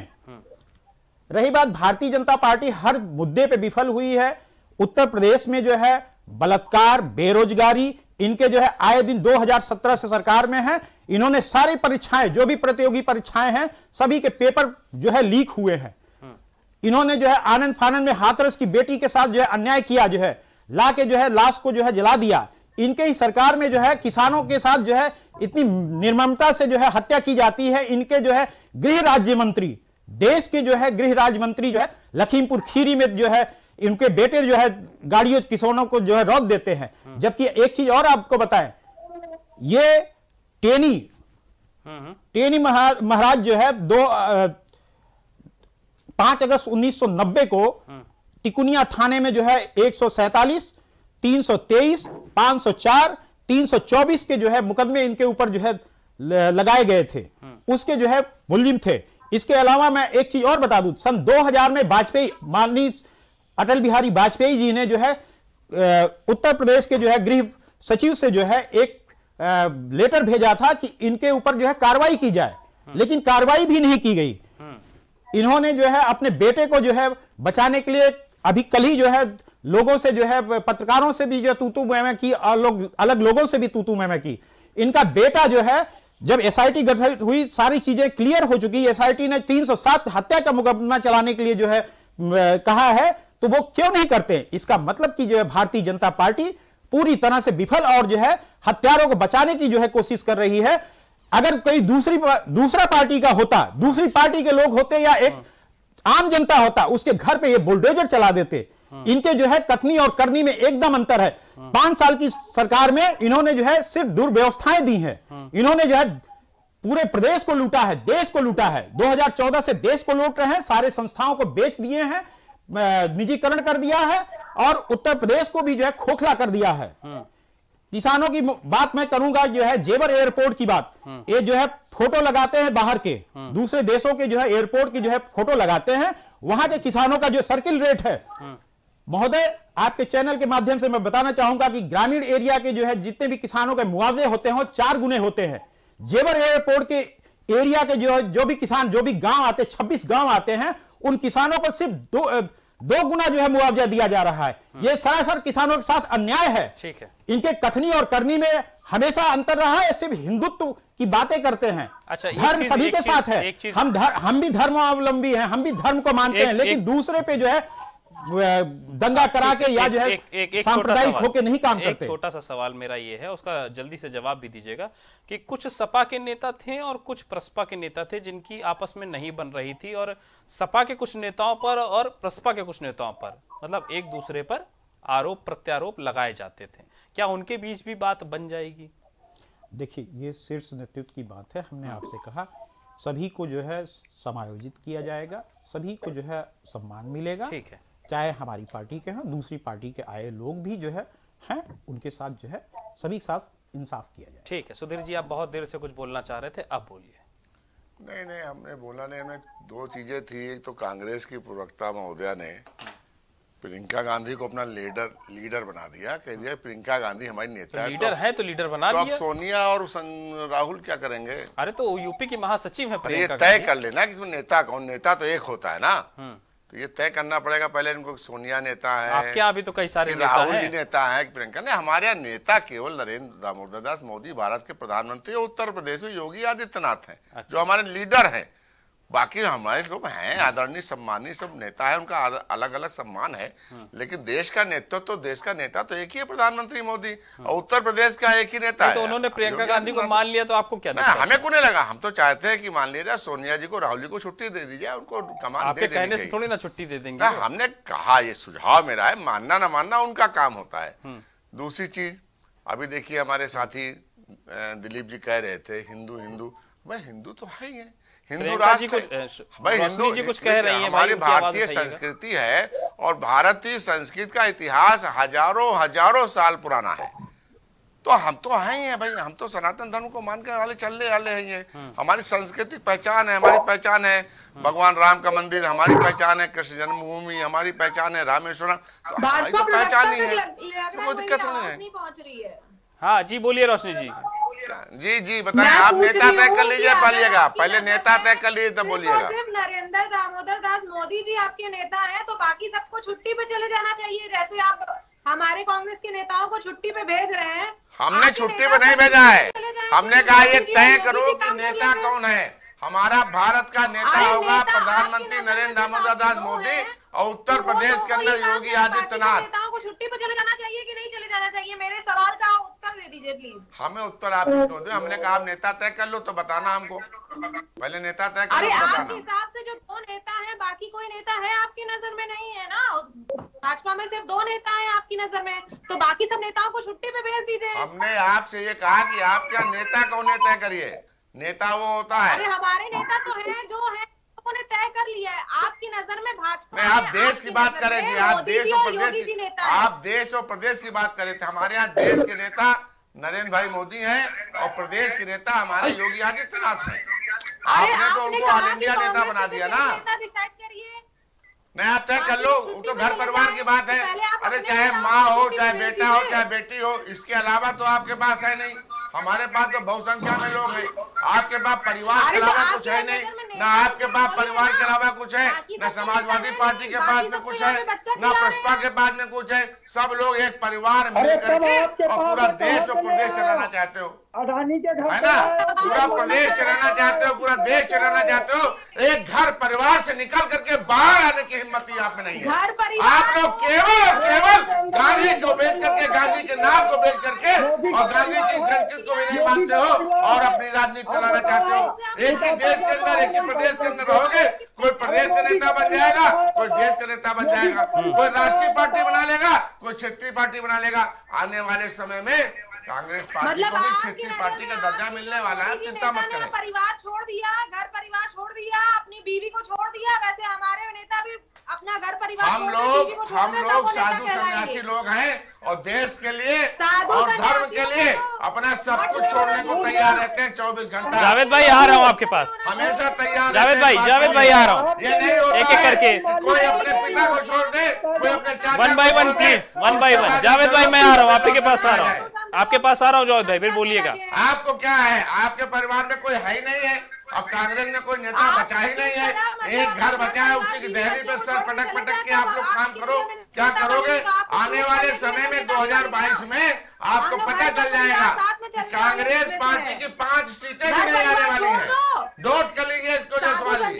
Speaker 8: रही बात भारतीय जनता पार्टी हर मुद्दे पे विफल हुई है। उत्तर प्रदेश में जो है बलात्कार, बेरोजगारी, इनके जो है आए दिन दो हज़ार सत्रह से सरकार में है। इन्होंने सारी परीक्षाएं, जो भी प्रतियोगी परीक्षाएं हैं, सभी के पेपर जो है लीक हुए हैं। इन्होंने जो है आनंद फानन में हाथरस की बेटी के साथ जो है अन्याय किया, जो है ला के जो है लाश को जो है जला दिया। इनके ही सरकार में जो है किसानों के साथ जो है इतनी निर्ममता से जो है हत्या की जाती है। इनके जो है गृह राज्य मंत्री, देश के जो है गृह राज्य मंत्री जो है लखीमपुर खीरी में जो है इनके बेटे जो है गाड़ियों किसानों को जो है रोक देते हैं। जबकि एक चीज और आपको बताएं, ये टेनी टेनी महाराज जो है दो पांच अगस्त उन्नीस सौ नब्बे को टिकुनिया थाने में जो है एक सौ सैतालीस, तीन सौ तेईस, पांच सौ चार, तीन सौ चौबीस के जो है मुकदमे इनके ऊपर जो है लगाए गए थे, उसके जो है मुलजिम थे। इसके अलावा मैं एक चीज और बता दूं, सन दो हज़ार में वाजपेयी, माननीय अटल बिहारी वाजपेयी जी ने जो है उत्तर प्रदेश के जो है गृह सचिव से जो है एक लेटर भेजा था कि इनके ऊपर जो है कार्रवाई की जाए, लेकिन कार्रवाई भी नहीं की गई। इन्होंने जो है अपने बेटे को जो है बचाने के लिए अभी कल ही जो है लोगों से जो है पत्रकारों से भी जो तूतू मैमे की और लोग अलग लोगों से भी तूतू मैमे की। इनका बेटा जो है जब एसआईटी गठित हुई, सारी चीजें क्लियर हो चुकी, एसआईटी ने तीन सौ सात हत्या का मुकदमा चलाने के लिए जो है कहा है, तो वो क्यों नहीं करते? इसका मतलब कि जो है भारतीय जनता पार्टी पूरी तरह से विफल और जो है हत्यारों को बचाने की जो है कोशिश कर रही है। अगर कोई दूसरी दूसरा पार्टी का होता, दूसरी पार्टी के लोग होते या एक आम जनता होता, उसके घर पे ये बुलडोजर चला देते। इनके जो है कथनी और करनी में एकदम अंतर है। पांच साल की सरकार में इन्होंने जो है सिर्फ दुर्व्यवस्थाएं दी हैं। इन्होंने जो है पूरे प्रदेश को लूटा है, देश को लूटा है। दो हज़ार चौदह से देश को लूट रहे हैं, सारे संस्थाओं को बेच दिए हैं, निजीकरण कर दिया है और उत्तर प्रदेश को भी जो है खोखला कर दिया है। किसानों की बात मैं करूंगा, जो है जेवर एयरपोर्ट की बात, ये जो है फोटो लगाते हैं बाहर के, दूसरे देशों के जो है एयरपोर्ट की जो है फोटो लगाते हैं, वहां के किसानों का जो सर्किल रेट है। महोदय, आपके चैनल के माध्यम से मैं बताना चाहूंगा कि ग्रामीण एरिया के जो है जितने भी किसानों के मुआवजे होते हैं, चार गुने होते हैं। जेवर एयरपोर्ट के एरिया के जो जो भी किसान, जो भी गांव आते, छब्बीस गांव आते हैं, उन किसानों को सिर्फ दो दो गुना जो है मुआवजा दिया जा रहा है। ये सरासर किसानों के साथ अन्याय है।
Speaker 2: ठीक है।
Speaker 8: इनके कथनी और करनी में हमेशा अंतर रहा है, सिर्फ हिंदुत्व की बातें करते हैं।
Speaker 2: अच्छा,
Speaker 8: धर्म सभी के साथ है, हम धर, हम भी धर्मावलंबी हैं, हम भी धर्म को मानते हैं, लेकिन दूसरे पे जो है दंगा करा के या जो है सांप्रदायिक होकर नहीं काम करते।
Speaker 2: एक छोटा सा सवाल मेरा ये है, उसका जल्दी से जवाब भी दीजिएगा कि कुछ सपा के नेता थे और कुछ प्रसपा के नेता थे जिनकी आपस में नहीं बन रही थी, और सपा के कुछ नेताओं पर और प्रसपा के कुछ नेताओं पर मतलब एक दूसरे पर आरोप प्रत्यारोप लगाए जाते थे। क्या उनके बीच भी बात बन जाएगी?
Speaker 8: देखिए, ये शीर्ष नेतृत्व की बात है। हमने आपसे कहा सभी को जो है समायोजित किया जाएगा, सभी को जो है सम्मान मिलेगा।
Speaker 2: ठीक है।
Speaker 8: चाहे हमारी पार्टी के हैं, दूसरी पार्टी के आए लोग भी जो है हैं, उनके साथ जो है सभी के साथ इंसाफ किया जाए।
Speaker 2: ठीक है। सुधीर जी, आप बहुत देर से कुछ बोलना चाह रहे थे, अब बोलिए।
Speaker 5: नहीं नहीं, हमने बोला नहीं, हमें दो चीज़ें थी। एक तो कांग्रेस की प्रवक्ता महोदया ने प्रियंका गांधी को अपना लीडर लीडर बना दिया, कह दिया प्रियंका गांधी हमारी नेता
Speaker 2: तो
Speaker 5: है।
Speaker 2: लीडर
Speaker 5: तो,
Speaker 2: है तो लीडर बना
Speaker 5: तो अब
Speaker 2: दिया।
Speaker 5: सोनिया और सन, राहुल क्या करेंगे?
Speaker 2: अरे तो यूपी की महासचिव है
Speaker 5: ये
Speaker 2: प्रियंका
Speaker 5: तय
Speaker 2: गांधी।
Speaker 5: कर लेना कि इसमें नेता कौन, नेता तो एक होता है ना, तो ये तय करना पड़ेगा पहले इनको। सोनिया नेता है,
Speaker 2: आपके यहाँ भी तो कई सारे नेता
Speaker 5: राहुल जी
Speaker 2: हैं।
Speaker 5: नेता है, प्रियंका ने। हमारे यहाँ नेता केवल नरेंद्र दामोदर दास मोदी भारत के प्रधानमंत्री, उत्तर प्रदेश में योगी आदित्यनाथ हैं जो हमारे लीडर हैं। बाकी हमारे लोग हैं आदरणीय सम्मानीय सब नेता है, उनका अलग अलग सम्मान है, लेकिन देश का नेतृत्व तो देश का नेता तो एक ही है, प्रधानमंत्री मोदी, और उत्तर प्रदेश का एक ही नेता है।
Speaker 2: तो उन्होंने प्रियंका गांधी को मान लिया तो आपको क्या
Speaker 5: नहीं, हमें को नहीं लगा। हम तो चाहते हैं कि मान लीजिए सोनिया जी को, राहुल जी को छुट्टी दे दीजिए, उनको कमान
Speaker 2: आपके
Speaker 5: दे देनी
Speaker 2: कहने से
Speaker 5: चाहिए।
Speaker 2: थोड़ी ना छुट्टी दे देंगे।
Speaker 5: हमने कहा, ये सुझाव मेरा है, मानना ना मानना उनका काम होता है। दूसरी चीज, अभी देखिए हमारे साथी दिलीप जी कह रहे थे हिंदू हिंदू, भाई हिंदू तो है ही है, हिंदू राष्ट्र भाई, हिंदू
Speaker 2: जी कुछ कह रही हैं,
Speaker 5: हमारी भारतीय संस्कृति है, और भारतीय संस्कृति का इतिहास हजारों हजारों साल पुराना है। तो हम तो हैं ही हैं भाई, हम तो सनातन धर्म को मानकर वाले चलने वाले हैं। हमारी सांस्कृतिक पहचान है, हमारी पहचान है भगवान राम का मंदिर, हमारी पहचान है कृष्ण जन्मभूमि, हमारी पहचान है रामेश्वरम, तो हमारी तो पहचान ही है, कोई दिक्कत नहीं है।
Speaker 2: हाँ जी, बोलिए रोशनी जी।
Speaker 5: जी जी बताएं, आप नेता तय कर लीजिए, पहलिएगा पहले नेता तय कर लीजिए तब बोलिएगा।
Speaker 7: सिर्फ नरेंद्र दामोदर दास मोदी जी आपके नेता हैं, तो बाकी सबको छुट्टी पे चले जाना चाहिए, जैसे आप हमारे कांग्रेस के नेताओं को छुट्टी पे भेज रहे हैं।
Speaker 5: हमने छुट्टी पे नहीं भेजा है, हमने कहा ये तय करो कि नेता कौन है। हमारा भारत का नेता होगा प्रधानमंत्री नरेंद्र दामोदर दास मोदी, और उत्तर प्रदेश के अंदर योगी आदित्यनाथ।
Speaker 7: नेताओं को छुट्टी पे चले जाना चाहिए कि नहीं चले जाना चाहिए? मेरे सवाल का उत्तर दे दीजिए प्लीज।
Speaker 5: हमें उत्तर आप क्यों दे? हमने कहा आप नेता तय कर लो तो बताना हमको, पहले नेता तय कर लो तो बताना।
Speaker 7: आपके हिसाब से जो दो नेता हैं, बाकी कोई नेता है आपकी नजर में नहीं है ना? भाजपा में सिर्फ दो नेता हैं आपकी नजर में, तो बाकी सब नेताओं को छुट्टी पे भेज दीजिए।
Speaker 5: हमने आपसे ये कहा कि आप क्या नेता कौन है तय करिए, नेता वो होता है।
Speaker 7: अरे हमारे नेता तो हैं जो है, उन्होंने तय कर लिया है। आपकी नजर में भाजपा
Speaker 5: नहीं, आप देश की बात करेंगे, आप देश और प्रदेश की, आप देश और प्रदेश की बात करें थे। हमारे यहाँ देश के नेता नरेंद्र भाई मोदी हैं, और प्रदेश के नेता हमारे योगी आदित्यनाथ हैं। आपने तो उनको ऑल इंडिया नेता बना दिया ना। नहीं, आप तय कर लो, तो घर परिवार की बात है। अरे चाहे माँ हो, चाहे बेटा हो, चाहे बेटी हो, इसके अलावा तो आपके पास है नहीं। हमारे पास तो बहुसंख्या में लोग हैं, आपके पास परिवार के अलावा कुछ है नहीं, ना आपके पास परिवार के अलावा कुछ है, न समाजवादी पार्टी के पास में कुछ है, न बसपा के पास में कुछ है। सब लोग एक परिवार मिल करके और पूरा देश और प्रदेश चलाना चाहते हो,
Speaker 6: अडानी के घर
Speaker 5: है ना? पूरा प्रदेश चलाना चाहते हो, पूरा देश चलाना चाहते हो। एक घर परिवार से निकल करके बाहर आने की हिम्मत ही आप में नहीं है। आप लोग केवल और केवल गांधी को बेच करके, गांधी के नाम को बेच करके, और गांधी की संस्कृति को भी नहीं मानते हो, और अपनी राजनीति चलाना चाहते हो। एक ही देश के अंदर, एक ही प्रदेश के अंदर रहोगे। कोई प्रदेश का नेता बन जाएगा, कोई देश का नेता बन जाएगा, कोई राष्ट्रीय पार्टी बना लेगा, कोई क्षेत्रीय पार्टी बना लेगा। आने वाले समय में कांग्रेस पार्टी को भी क्षेत्रीय पार्टी का दर्जा मिलने वाला है, चिंता मत करें।
Speaker 7: परिवार छोड़ दिया, घर परिवार छोड़ दिया, अपनी बीवी को छोड़ दिया, वैसे हमारे नेता भी अपना घर परिवार,
Speaker 5: हम लोग हम लोग साधु सन्यासी लोग हैं, और देश के लिए और धर्म के लिए अपना सब कुछ छोड़ने को तैयार रहते हैं चौबीस घंटा।
Speaker 2: जावेद भाई आ रहा हूँ आपके पास,
Speaker 5: हमेशा तैयार।
Speaker 2: जावेद भाई, जावेद भाई आ रहा हूँ।
Speaker 5: ये नहीं होता
Speaker 2: एक एक करके,
Speaker 5: कोई अपने पिता को छोड़ दे, कोई अपने चाचा
Speaker 2: one by one please, one by one. Javed भाई मैं आ रहा हूँ, आपके पास आ रहा हूँ, आपके पास आ रहा हूँ जावेद भाई, फिर बोलिएगा।
Speaker 5: आपको क्या है, आपके परिवार में कोई है ही नहीं है। अब कांग्रेस में कोई नेता बचा ही नहीं है, एक घर बचा है, उसी की दहली पे सर पटक पटक के आप लोग काम करो। क्या करोगे? आने वाले समय में दो हज़ार बाईस में आपको पता चल जाएगा कि कांग्रेस पार्टी की पांच सीटें भी नहीं आने वाली हैं। नोट कर लीजिए इसको जसवाली,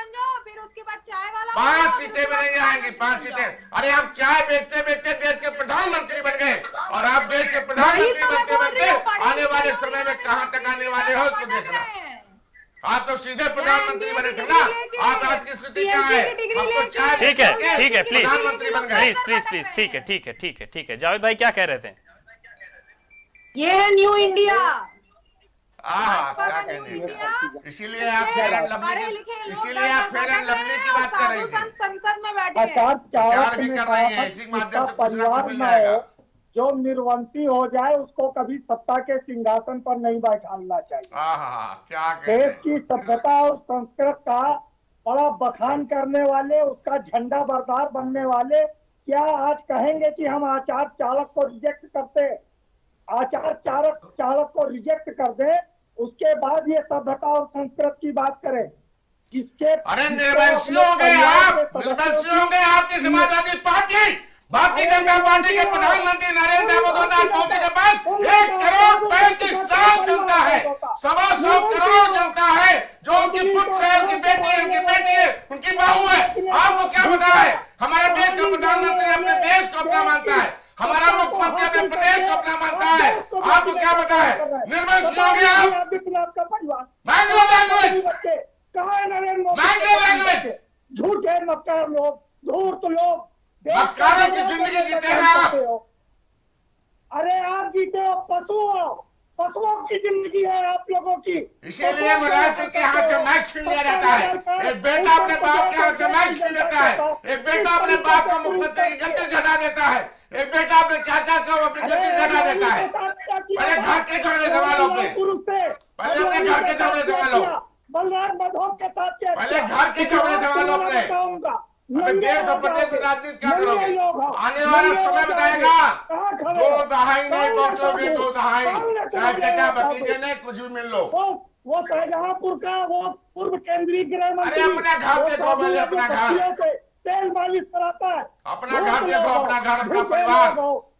Speaker 5: पांच सीटें भी नहीं आएंगी, पांच सीटें। अरे हम चाय बेचते बेचते देश के प्रधानमंत्री बन गए, और आप देश के प्रधानमंत्री बनते बनते आने वाले समय में कहां तक आने वाले हो इसको देखना। आप तो सीधे प्रधानमंत्री बने थे ना, आप आज की स्थिति क्या है? हम तो चाय
Speaker 2: ठीक है, ठीक है, प्लीज
Speaker 5: प्रधानमंत्री बन गए।
Speaker 2: प्लीज प्लीज प्लीज ठीक है, ठीक है, ठीक है, ठीक है। जावेद भाई क्या कह रहे थे?
Speaker 7: ये है न्यू इंडिया।
Speaker 5: हाँ, क्या कहने, इसीलिए आप फेयर एंड लवली की इसीलिए आप फेयर एंड लवली की बात कर रही थी।
Speaker 7: संसद में बैठे
Speaker 5: प्रचार भी कर रही है, इसी माध्यम से कुछ ना कुछ मिल जाएगा।
Speaker 6: जो निर्वंशी हो जाए उसको कभी सत्ता के सिंहासन पर नहीं बैठाना चाहिए।
Speaker 5: हाँ, क्या
Speaker 6: देश की सभ्यता और संस्कृत का बड़ा बखान करने वाले, उसका झंडा बरदार बनने वाले क्या आज कहेंगे कि हम आचार चालक को रिजेक्ट करते, आचार चालक चालक को रिजेक्ट कर दे, उसके बाद ये सभ्यता और संस्कृति की बात करें? जिसके
Speaker 5: अरे निर्वंशी हो गए आप, निर्वंशी हो गए आपकी समाजवादी पार्टी। भारतीय जनता पार्टी के प्रधानमंत्री नरेंद्र दामोदर दास मोदी के पास एक करोड़ पैंतीस लाख जनता है, सवा सौ करोड़ जनता है, जो उनकी पुत्र है, उनकी बेटी है, उनकी बेटी है, उनकी बहू है। आपको क्या पता है? हमारे देश का प्रधानमंत्री अपने देश को अपना मानता है, हमारा मुख्यमंत्री अपने प्रदेश को अपना मानता है। आपको क्या पता है? निर्वंशी हो गए आप। मैंगो लैंग्वेज
Speaker 6: कहाँ है नरेंद्र मोदी?
Speaker 5: मैंगो लैंग्वेज,
Speaker 6: झूठे मक्कार लोग, धूर्त लोग,
Speaker 5: मक्कारों की जिंदगी जीते हैं आप।
Speaker 6: अरे आप जीते हो, पशु हो, पशुओं की जिंदगी है आप लोगों की।
Speaker 5: इसीलिए महाराज के यहाँ से मैच छीन लिया जाता है। एक बेटा अपने बाप के यहाँ से मैच छीन लेता है, एक बेटा अपने बाप को मुख्यमंत्री की गद्दी से हटा देता है, एक बेटा अपने चाचा को अपनी गद्दी से हटा देता है। पहले घर के झगड़े संभालो, अपने पहले अपने घर के झगड़े संभालो,
Speaker 6: बलराम माधव के साथ
Speaker 5: पहले घर के झगड़े संभालो अपने। अबे देश और प्रदेश की राजनीति क्या करोगे? आने वाला समय बताएगा। दो दहाई नहीं पहुंचोगे, दो दहाई, चाहे चचा भतीजे ने कुछ भी मिल लो।
Speaker 6: वो शाहजहांपुर का वो पूर्व केंद्रीय गृह मंत्री,
Speaker 5: अरे अपना घर देखो, पहले अपना घर,
Speaker 6: तेल मालिश कराता है।
Speaker 5: अपना घर देखो, अपना घर, अपना परिवार,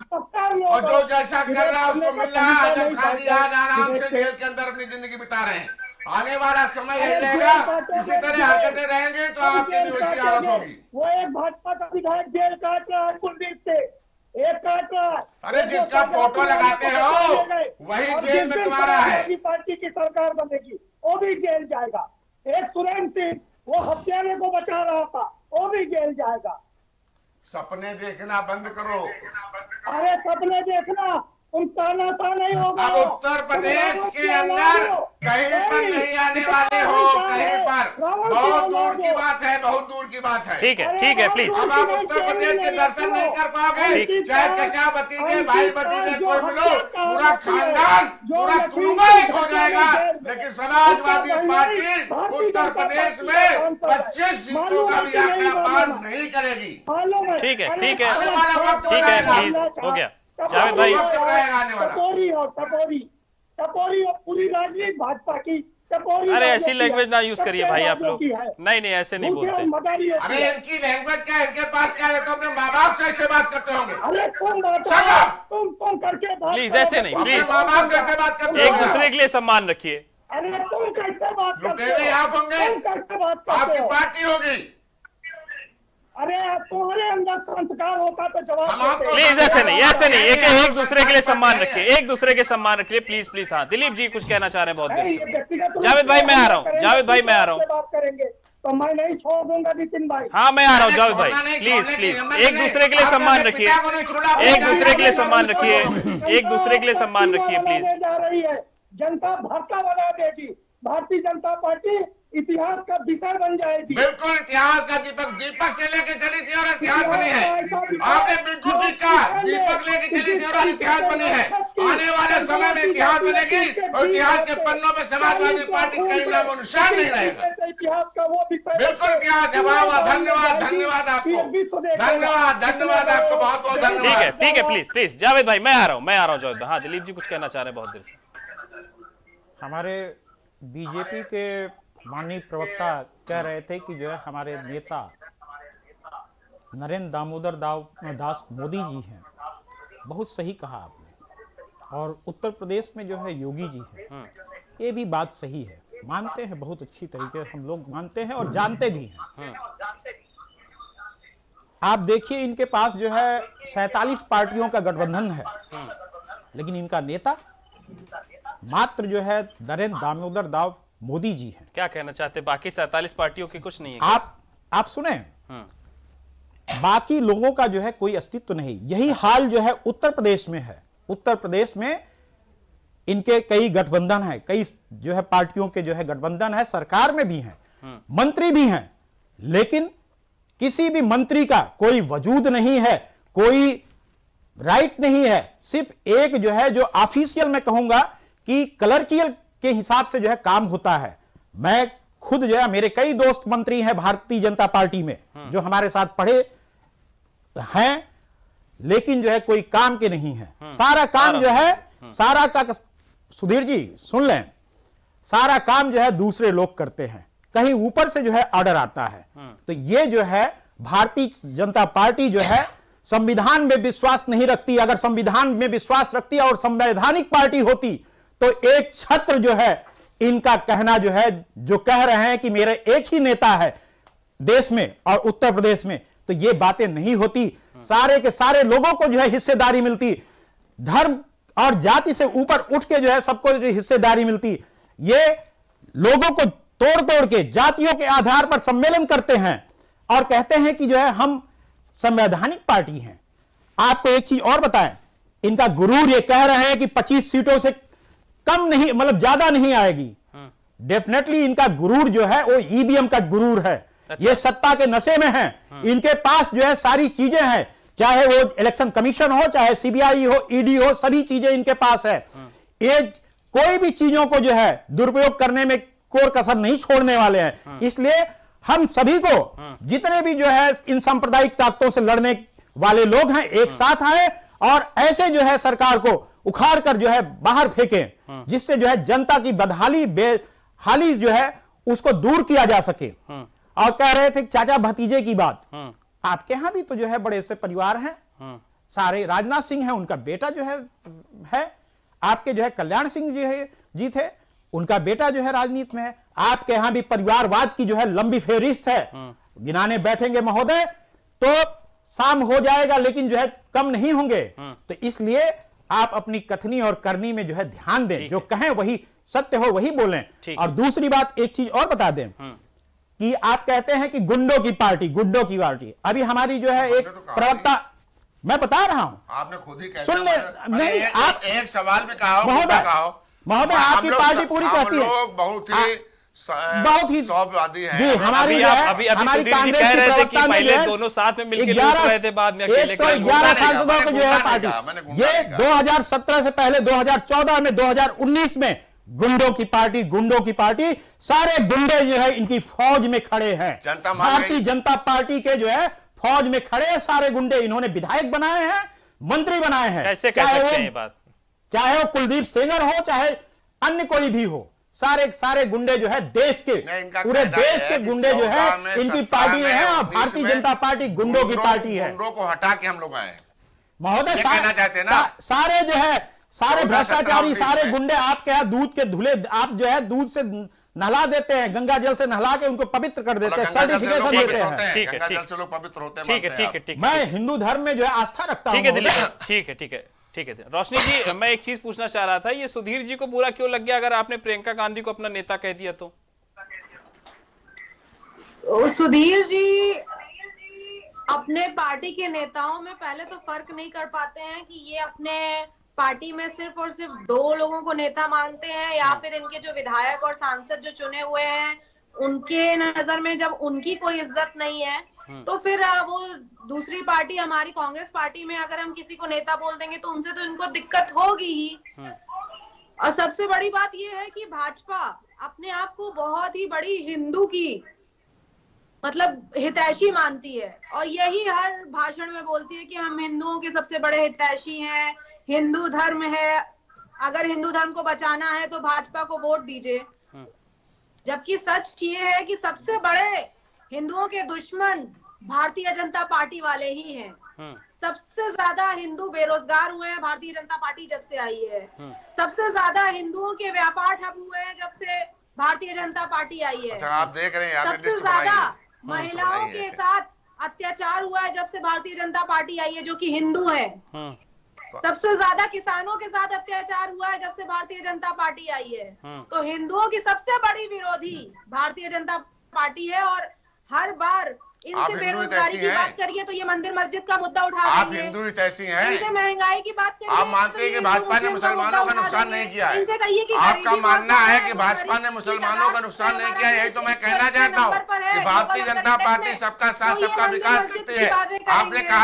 Speaker 5: और जो जैसा कर रहा है उसको मिल रहा है। आजम खान जी आज आराम से जेल के अंदर अपनी जिंदगी बिता रहे हैं। आने वाला समय यही रहेगा, इसी तरह हरकतें रहेंगे तो आपकी भी वैसी हालत होगी।
Speaker 6: वो एक भाजपा का विधायक जेल काट रहा है, कुलदीप से एक काट रहा है।
Speaker 5: अरे जिसका फोटो लगाते हो वही जेल में तुम्हारा है।
Speaker 6: पार्टी की सरकार बनेगी, वो भी जेल जाएगा। एक सुरेंद्र सिंह, वो हत्यारे को बचा रहा था, वो भी जेल जाएगा।
Speaker 5: सपने देखना बंद करो।
Speaker 6: अरे सपने देखना तुम तानाशाह नहीं होगा।
Speaker 5: अब उत्तर प्रदेश के अंदर कहीं पर नहीं आने वाले हो, कहीं पर, बहुत दूर की बात है, बहुत दूर की बात है।
Speaker 2: ठीक है, ठीक है, प्लीज।
Speaker 5: अब आप उत्तर प्रदेश के दर्शन नहीं कर पाओगे, चाहे चचा भतीजे भाई भतीजे कोई मिलो, पूरा खानदान पूरा कुनबा एक हो जाएगा। लेकिन समाजवादी पार्टी उत्तर प्रदेश में पच्चीस सीटों का भी आंकड़ा पार नहीं करेगी।
Speaker 2: ठीक है, ठीक है,
Speaker 5: आने वाला वक्त
Speaker 2: ठीक है, प्लीज, हो गया। जावेद भाई,
Speaker 6: टपोरी और टपोरी टपोरी और पूरी राजनीति भाजपा की टपोरी।
Speaker 2: अरे ऐसी लैंग्वेज ना यूज करिए भाई आप लोग। नहीं नहीं ऐसे नहीं बोलते।
Speaker 5: अरे इनकी लैंग्वेज क्या, इनके पास क्या है? तो अपने माँ बाप से ऐसे बात करते होंगे।
Speaker 6: अरे तुम तुम तुम करके
Speaker 2: प्लीज ऐसे नहीं, प्लीज
Speaker 5: माँ बाप से ऐसे बात करते
Speaker 2: एक दूसरे के लिए सम्मान रखिए।
Speaker 6: अरे तुम कैसे बात करते
Speaker 5: हो? आप होंगे, आपकी पार्टी होगी।
Speaker 6: अरे तुम्हारे अंदर संस्कार होता तो जवाब।
Speaker 2: प्लीज ऐसे नहीं, ऐसे नहीं, एक एक दूसरे के लिए सम्मान रखिए, एक दूसरे के सम्मान रखिए, प्लीज प्लीज। हाँ दिलीप जी कुछ कहना चाह रहे हैं बहुत देर से। जावेद भाई मैं आ रहा हूँ, जावेद भाई मैं आ रहा हूँ।
Speaker 6: बात करेंगे तो मैं नहीं छोड़ दूंगा नितिन भाई।
Speaker 2: हाँ मैं आ रहा हूँ जावेद भाई, प्लीज प्लीज एक दूसरे के लिए सम्मान रखिए, एक दूसरे के लिए सम्मान रखिए, एक दूसरे के लिए सम्मान रखिए प्लीज।
Speaker 6: जा रही है जनता भरता बना देगी, भारतीय जनता पार्टी इतिहास का विषय बन जाएगी।
Speaker 5: बिल्कुल इतिहास का दीपक, दीपक से लेके चली थी और इतिहास बनी है। आपने बिल्कुल ठीक कहा, दीपक लेके चली थी और इतिहास बनी है। आने वाले समय में इतिहास बनेगी और इतिहास के पन्नों में समाजवादी पार्टी कहीं नाम और निशान नहीं रहेगा।
Speaker 6: इतिहास का वो विषय
Speaker 5: बिल्कुल इतिहास है। धन्यवाद, धन्यवाद आपको, धन्यवाद, धन्यवाद आपको, बहुत बहुत धन्यवाद।
Speaker 2: ठीक है, ठीक है, प्लीज प्लीज जावेद भाई मैं आ रहा हूँ, मैं आ रहा हूँ जावेद भाई। हाँ दिलीप जी कुछ कहना चाह रहे हैं बहुत देर से।
Speaker 8: हमारे बीजेपी के माननीय प्रवक्ता कह रहे थे कि जो है हमारे नेता नरेंद्र दामोदर दास मोदी जी हैं। बहुत सही कहा आपने। और उत्तर प्रदेश में जो है योगी जी हैं, ये भी बात सही है, मानते हैं, बहुत अच्छी तरीके से हम लोग मानते हैं और जानते भी हैं। आप देखिए इनके पास जो है सैतालीस पार्टियों का गठबंधन है, लेकिन इनका नेता मात्र जो है नरेंद्र दामोदर दास मोदी जी हैं।
Speaker 2: क्या कहना चाहते हैं? बाकी सैतालीस पार्टियों की कुछ नहीं है।
Speaker 8: आप आप सुने, बाकी लोगों का जो है कोई अस्तित्व नहीं। यही हाल जो है उत्तर प्रदेश में है। उत्तर प्रदेश में इनके कई गठबंधन है, कई जो है पार्टियों के जो है गठबंधन है, सरकार में भी हैं, मंत्री भी हैं, लेकिन किसी भी मंत्री का कोई वजूद नहीं है, कोई राइट नहीं है। सिर्फ एक जो है जो ऑफिशियल मैं कहूंगा कि क्लर्कियल के हिसाब से जो है काम होता है। मैं खुद जो है, मेरे कई दोस्त मंत्री हैं भारतीय जनता पार्टी में जो हमारे साथ पढ़े हैं, लेकिन जो है कोई काम के नहीं है। सारा काम जो है, सारा का, सुधीर जी सुन लें, सारा काम जो है दूसरे लोग करते हैं, कहीं ऊपर से जो है ऑर्डर आता है। तो ये जो है भारतीय जनता पार्टी जो है संविधान में विश्वास नहीं रखती। अगर संविधान में विश्वास रखती और संवैधानिक पार्टी होती तो एक छत्र जो है इनका कहना जो है, जो कह रहे हैं कि मेरा एक ही नेता है देश में और उत्तर प्रदेश में, तो ये बातें नहीं होती। सारे के सारे लोगों को जो है हिस्सेदारी मिलती, धर्म और जाति से ऊपर उठ के जो है सबको हिस्सेदारी मिलती। ये लोगों को तोड़ तोड़ के जातियों के आधार पर सम्मेलन करते हैं और कहते हैं कि जो है हम संवैधानिक पार्टी हैं। आपको एक चीज और बताएं, इनका गुरूर ये कह रहे हैं कि पच्चीस सीटों से कम नहीं, मतलब ज्यादा नहीं आएगी। डेफिनेटली इनका गुरूर जो है वो ईवीएम का गुरूर है। अच्छा। ये सत्ता के नशे में हैं, इनके पास जो है सारी चीजें हैं, चाहे वो इलेक्शन कमीशन हो, चाहे सीबीआई हो, ईडी हो, सभी चीजें इनके पास है। ये कोई भी चीजों को जो है दुरुपयोग करने में कोई कसर नहीं छोड़ने वाले हैं। इसलिए हम सभी को, जितने भी जो है इन सांप्रदायिक ताकतों से लड़ने वाले लोग हैं, एक साथ आए और ऐसे जो है सरकार को उखाड़ कर जो है बाहर फेंकें, जिससे जो है जनता की बदहाली बेहाली जो है उसको दूर किया जा सके। और कह रहे थे चाचा भतीजे की बात, आपके यहां भी तो जो है बड़े से परिवार हैं, सारे राजनाथ सिंह हैं, उनका बेटा जो है है आपके जो है कल्याण सिंह जी है जी थे, उनका बेटा जो है राजनीति में है। आपके यहां भी परिवारवाद की जो है लंबी फेहरिस्त है, गिनाने बैठेंगे महोदय तो शाम हो जाएगा, लेकिन जो है कम नहीं होंगे। तो इसलिए आप अपनी कथनी और करनी में जो है ध्यान दें, जो कहें वही सत्य हो वही बोलें। और दूसरी बात एक चीज और बता दें कि आप कहते हैं कि गुंडों की पार्टी, गुंडों की पार्टी, अभी हमारी जो है एक प्रवक्ता, मैं बता रहा हूं,
Speaker 5: आपने खुद ही कहा,
Speaker 8: सुन ले, नहीं आप
Speaker 5: एक सवाल में कहा
Speaker 8: महोदय, महोदय आपकी पार्टी पूरी कहती है,
Speaker 5: लोग बहुत ही
Speaker 8: बहुत ही
Speaker 5: सौभाग्यवादी हैं।
Speaker 8: जी, हमारी
Speaker 2: अभी अभी अभी सुधीर जी कह रहे थे कि पहले दोनों साथ में मिलकर लड़ रहे थे, बाद में अकेले
Speaker 8: एक सौ ग्यारह सांसदों की जो है पार्टी, ये दो हज़ार सत्रह से पहले दो हज़ार चौदह में, दो हज़ार उन्नीस में गुंडों की पार्टी, गुंडों की पार्टी, सारे गुंडे जो है इनकी फौज में खड़े हैं। भारतीय जनता पार्टी के जो है फौज में खड़े हैं सारे गुंडे। इन्होंने विधायक बनाए हैं, मंत्री बनाए हैं।
Speaker 2: कैसे कह सकते हैं ये बात?
Speaker 8: चाहे वो कुलदीप सेंगर हो, चाहे अन्य कोई भी हो, सारे सारे गुंडे जो है देश के, पूरे देश के गुंडे जो है इनकी पार्टी है और भारतीय जनता पार्टी गुंडों की पार्टी है।
Speaker 5: गुंडों को हटा के हम लोग आए
Speaker 8: महोदय, सारे जो है सारे भ्रष्टाचारी, सारे गुंडे आपके यहाँ दूध के धुले, आप जो है दूध से नहला देते हैं, गंगा जल से नहला के उनको पवित्र कर देते हैं, सर्टिफिकेशन देते हैं।
Speaker 5: ठीक है, गंगा जल से लोग पवित्र होते हैं।
Speaker 2: ठीक है, ठीक है, ठीक है।
Speaker 8: मैं हिंदू धर्म में जो है आस्था रखता हूं।
Speaker 2: ठीक है दिलीप, ठीक है, ठीक है, ठीक है। रोशनी जी, मैं एक चीज पूछना चाह रहा था, ये सुधीर जी को बुरा क्यों लग गया अगर आपने प्रियंका गांधी को अपना नेता कह दिया तो?
Speaker 7: सुधीर जी अपने पार्टी के नेताओं में पहले तो फर्क नहीं कर पाते हैं कि ये अपने पार्टी में सिर्फ और सिर्फ दो लोगों को नेता मानते हैं या फिर इनके जो विधायक और सांसद जो चुने हुए हैं उनके नजर में जब उनकी कोई इज्जत नहीं है तो फिर वो दूसरी पार्टी, हमारी कांग्रेस पार्टी में अगर हम किसी को नेता बोल देंगे तो उनसे तो इनको दिक्कत होगी ही। और सबसे बड़ी बात ये है कि भाजपा अपने आप को बहुत ही बड़ी हिंदू की मतलब हितैषी मानती है और यही हर भाषण में बोलती है कि हम हिंदुओं के सबसे बड़े हितैषी हैं, हिंदू धर्म है, अगर हिंदू धर्म को बचाना है तो भाजपा को वोट दीजिए। जबकि सच ये है कि सबसे बड़े हिंदुओं के दुश्मन भारतीय जनता पार्टी वाले ही हैं। सबसे ज्यादा हिंदू बेरोजगार हुए हैं भारतीय जनता पार्टी जब से आई है। सबसे ज्यादा हिंदुओं के व्यापार ठप हुए हैं जब से भारतीय जनता पार्टी आई है।
Speaker 5: अच्छा, आप देख रहे हैं,
Speaker 7: सबसे ज्यादा महिलाओं के साथ अत्याचार हुआ है जब से भारतीय जनता पार्टी आई है जो कि हिंदू है। सबसे ज्यादा किसानों के साथ अत्याचार हुआ है जब से भारतीय जनता पार्टी आई है। तो हिंदुओं की सबसे बड़ी विरोधी भारतीय जनता पार्टी है और हर बार इनसे बेरोजगारी की बात करिए तो ये मंदिर मस्जिद का मुद्दा उठा रहे हैं।
Speaker 5: आप हिंदू ऐसी हैं,
Speaker 7: इनसे महंगाई की बात करिए,
Speaker 5: आप मानते हैं कि भाजपा ने मुसलमानों का नुकसान नहीं किया है। आपका मानना है कि भाजपा ने मुसलमानों का नुकसान नहीं किया है, यही तो मैं कहना चाहता हूँ कि भारतीय जनता पार्टी सबका साथ सबका विकास करती है। आपने कहा ना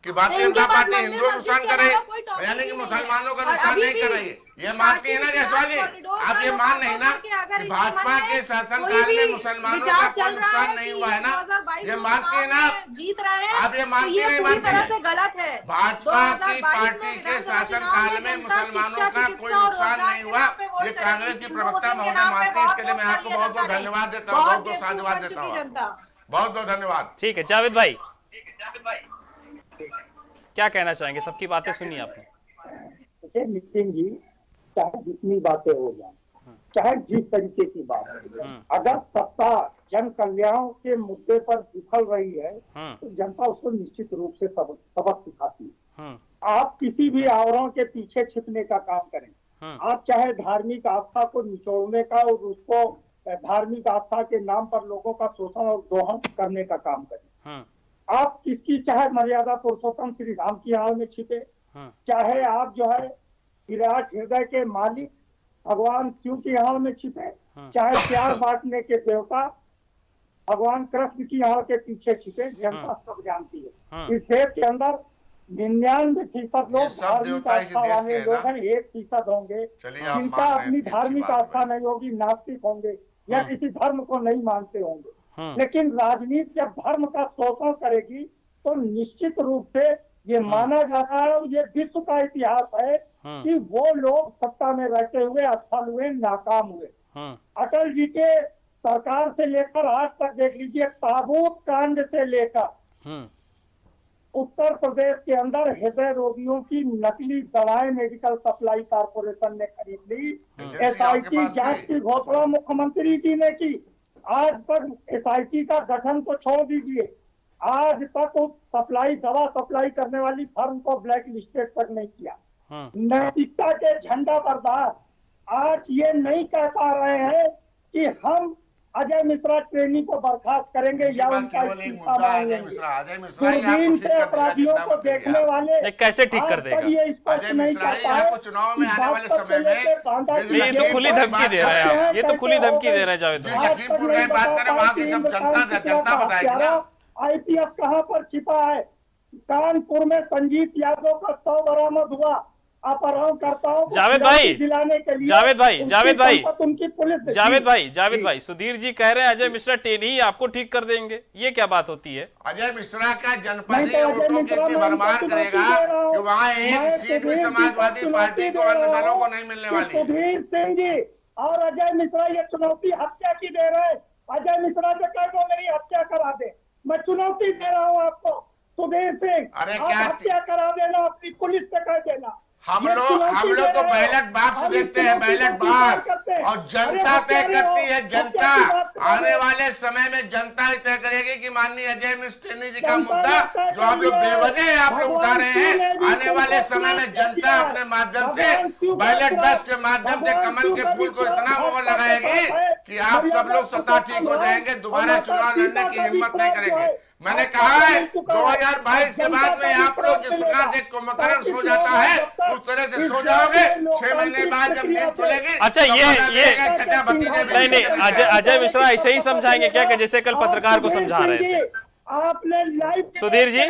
Speaker 5: कि भारतीय जनता पार्टी हिंदुओं नुकसान करे, यानी कि मुसलमानों का नुकसान नहीं कर रही है। ये मानती है ना जायसवाल जी? आप ये मान नहीं ना कि भाजपा के शासनकाल में मुसलमानों का कोई नुकसान नहीं हुआ है ना? ये मानती है ना?
Speaker 7: जीत रहे हैं
Speaker 5: आप ये मानती नहीं मानती?
Speaker 7: गलत है।
Speaker 5: भाजपा की पार्टी के शासनकाल में मुसलमानों का कोई नुकसान नहीं हुआ, ये कांग्रेस की प्रवक्ता महोदय मानती है। इसके लिए मैं आपको बहुत बहुत धन्यवाद देता हूँ, बहुत बहुत साधुवाद देता हूँ, बहुत बहुत धन्यवाद।
Speaker 2: ठीक है जावेद भाई, क्या कहना चाहेंगे? सबकी बातें सुनी आपने।
Speaker 6: देखिए नितिन जी, चाहे जितनी बातें हो जाए, चाहे जिस तरीके की बात हो, अगर सत्ता जन कल्याण के मुद्दे पर विफल रही है तो जनता उसको निश्चित रूप से सबक सबक सिखाती है। आप किसी भी आवरण के पीछे छिपने का काम करें, आप चाहे धार्मिक आस्था को निचोड़ने का और उसको धार्मिक आस्था के नाम पर लोगों का शोषण और दोहन करने का काम करें, आप किसकी चाहे मर्यादा पुरुषोत्तम श्री राम की आड़ में छिपे, चाहे आप जो है विराट हृदय के मालिक भगवान शिव की आड़ में छिपे, चाहे प्यार बांटने के देवता भगवान कृष्ण की आड़ के पीछे छिपे, जनता सब जानती है। इस देश के अंदर निन्यानवे फीसद लोग धार्मिक आस्था वाले लोग हैं, एक फीसद होंगे जिनका अपनी धार्मिक आस्था नहीं होगी, नास्तिक होंगे या किसी धर्म को नहीं मानते होंगे। लेकिन राजनीति जब धर्म का शोषण करेगी तो निश्चित रूप से ये माना जा रहा है, ये विश्व का इतिहास है कि वो लोग सत्ता में रहते हुए असफल हुए, नाकाम हुए। अटल जी के सरकार से लेकर आज तक देख लीजिए, ताबूत कांड से लेकर उत्तर प्रदेश के अंदर हृदय रोगियों की नकली दवाएं मेडिकल सप्लाई कारपोरेशन ने खरीद ली। एसआईटी जांच की घोषणा मुख्यमंत्री जी ने की। आज तक एसआईटी का गठन तो छोड़ दीजिए, आज तक उस सप्लाई दवा सप्लाई करने वाली फर्म को ब्लैक लिस्टेड तक नहीं किया। नैतिकता के झंडा बरदार आज ये नहीं कह पा रहे हैं कि हम अजय मिश्रा ट्रेनी को बर्खास्त करेंगे या उनका इस्तीफा मांगेंगे। दूरबीन से अपराधियों को देखने वाले
Speaker 2: कैसे ठीक कर देगा?
Speaker 6: ये स्पष्ट नहीं कर पाए
Speaker 5: चुनाव में आने वाले समय में
Speaker 2: ये तो खुली धमकी दे रहे हैं, ये तो खुली धमकी दे रहे हैं जावेद भाई।
Speaker 5: लखीमपुर की बात करें, वहाँ की सब जनता जनता बताएगी ना।
Speaker 6: आईपीएस कहाँ पर छिपा है? कानपुर में संजीत यादव का सौ बरामद हुआ। अपहरणकर्ताओं
Speaker 2: जावेद भाई,
Speaker 6: दिलाने के लिए
Speaker 2: जावेद भाई, जावेद भाई,
Speaker 6: उनकी पुलिस
Speaker 2: जावेद भाई, जावेद भाई, सुधीर जी कह रहे हैं अजय मिश्रा टेनी ही आपको ठीक कर देंगे, ये क्या बात होती है?
Speaker 5: अजय मिश्रा का जनपदीय वोटों की इतनी भरमार करेगा कि वहाँ एक सीट भी समाजवादी पार्टी को, अन्य दलों को नहीं मिलने वाली।
Speaker 6: सुधीर सिंह जी और अजय मिश्रा ये चुनौती हत्या की दे रहे हैं। अजय मिश्रा से कह दो मेरी हत्या करा दे, मैं चुनौती दे रहा हूँ आपको। सुधीर सिंह,
Speaker 5: अरे क्या
Speaker 6: हत्या करा देना, अपनी पुलिस से कह देना।
Speaker 5: हम लोग हम लोग तो बैलेट बॉक्स देखते हैं, बैलेट बॉक्स, और जनता तय करती है। जनता आने वाले समय में जनता ही तय करेगी कि माननीय अजय मिश्रा टेनी जी का मुद्दा जो आप लोग बेवजह आप लोग उठा रहे हैं, आने वाले समय में जनता अपने माध्यम से बैलेट बॉक्स के माध्यम से कमल के फूल को इतना मोहर लगाएगी कि आप सब लोग स्वतः ठीक हो जाएंगे, दोबारा चुनाव लड़ने की हिम्मत नहीं करेंगे। मैंने कहा है दो हज़ार बाईस के बाद में आप लोग जिस प्रकार से कुंभकर्ण सो जाता है उस तरह से सो जाओगे। छह महीने बाद जब नींद खुलेगी,
Speaker 2: अच्छा ये ये नहीं नहीं अजय अजय मिश्रा ऐसे ही समझाएंगे क्या कि जैसे कल पत्रकार को समझा रहे थे?
Speaker 6: आपने लाइव
Speaker 2: सुधीर जी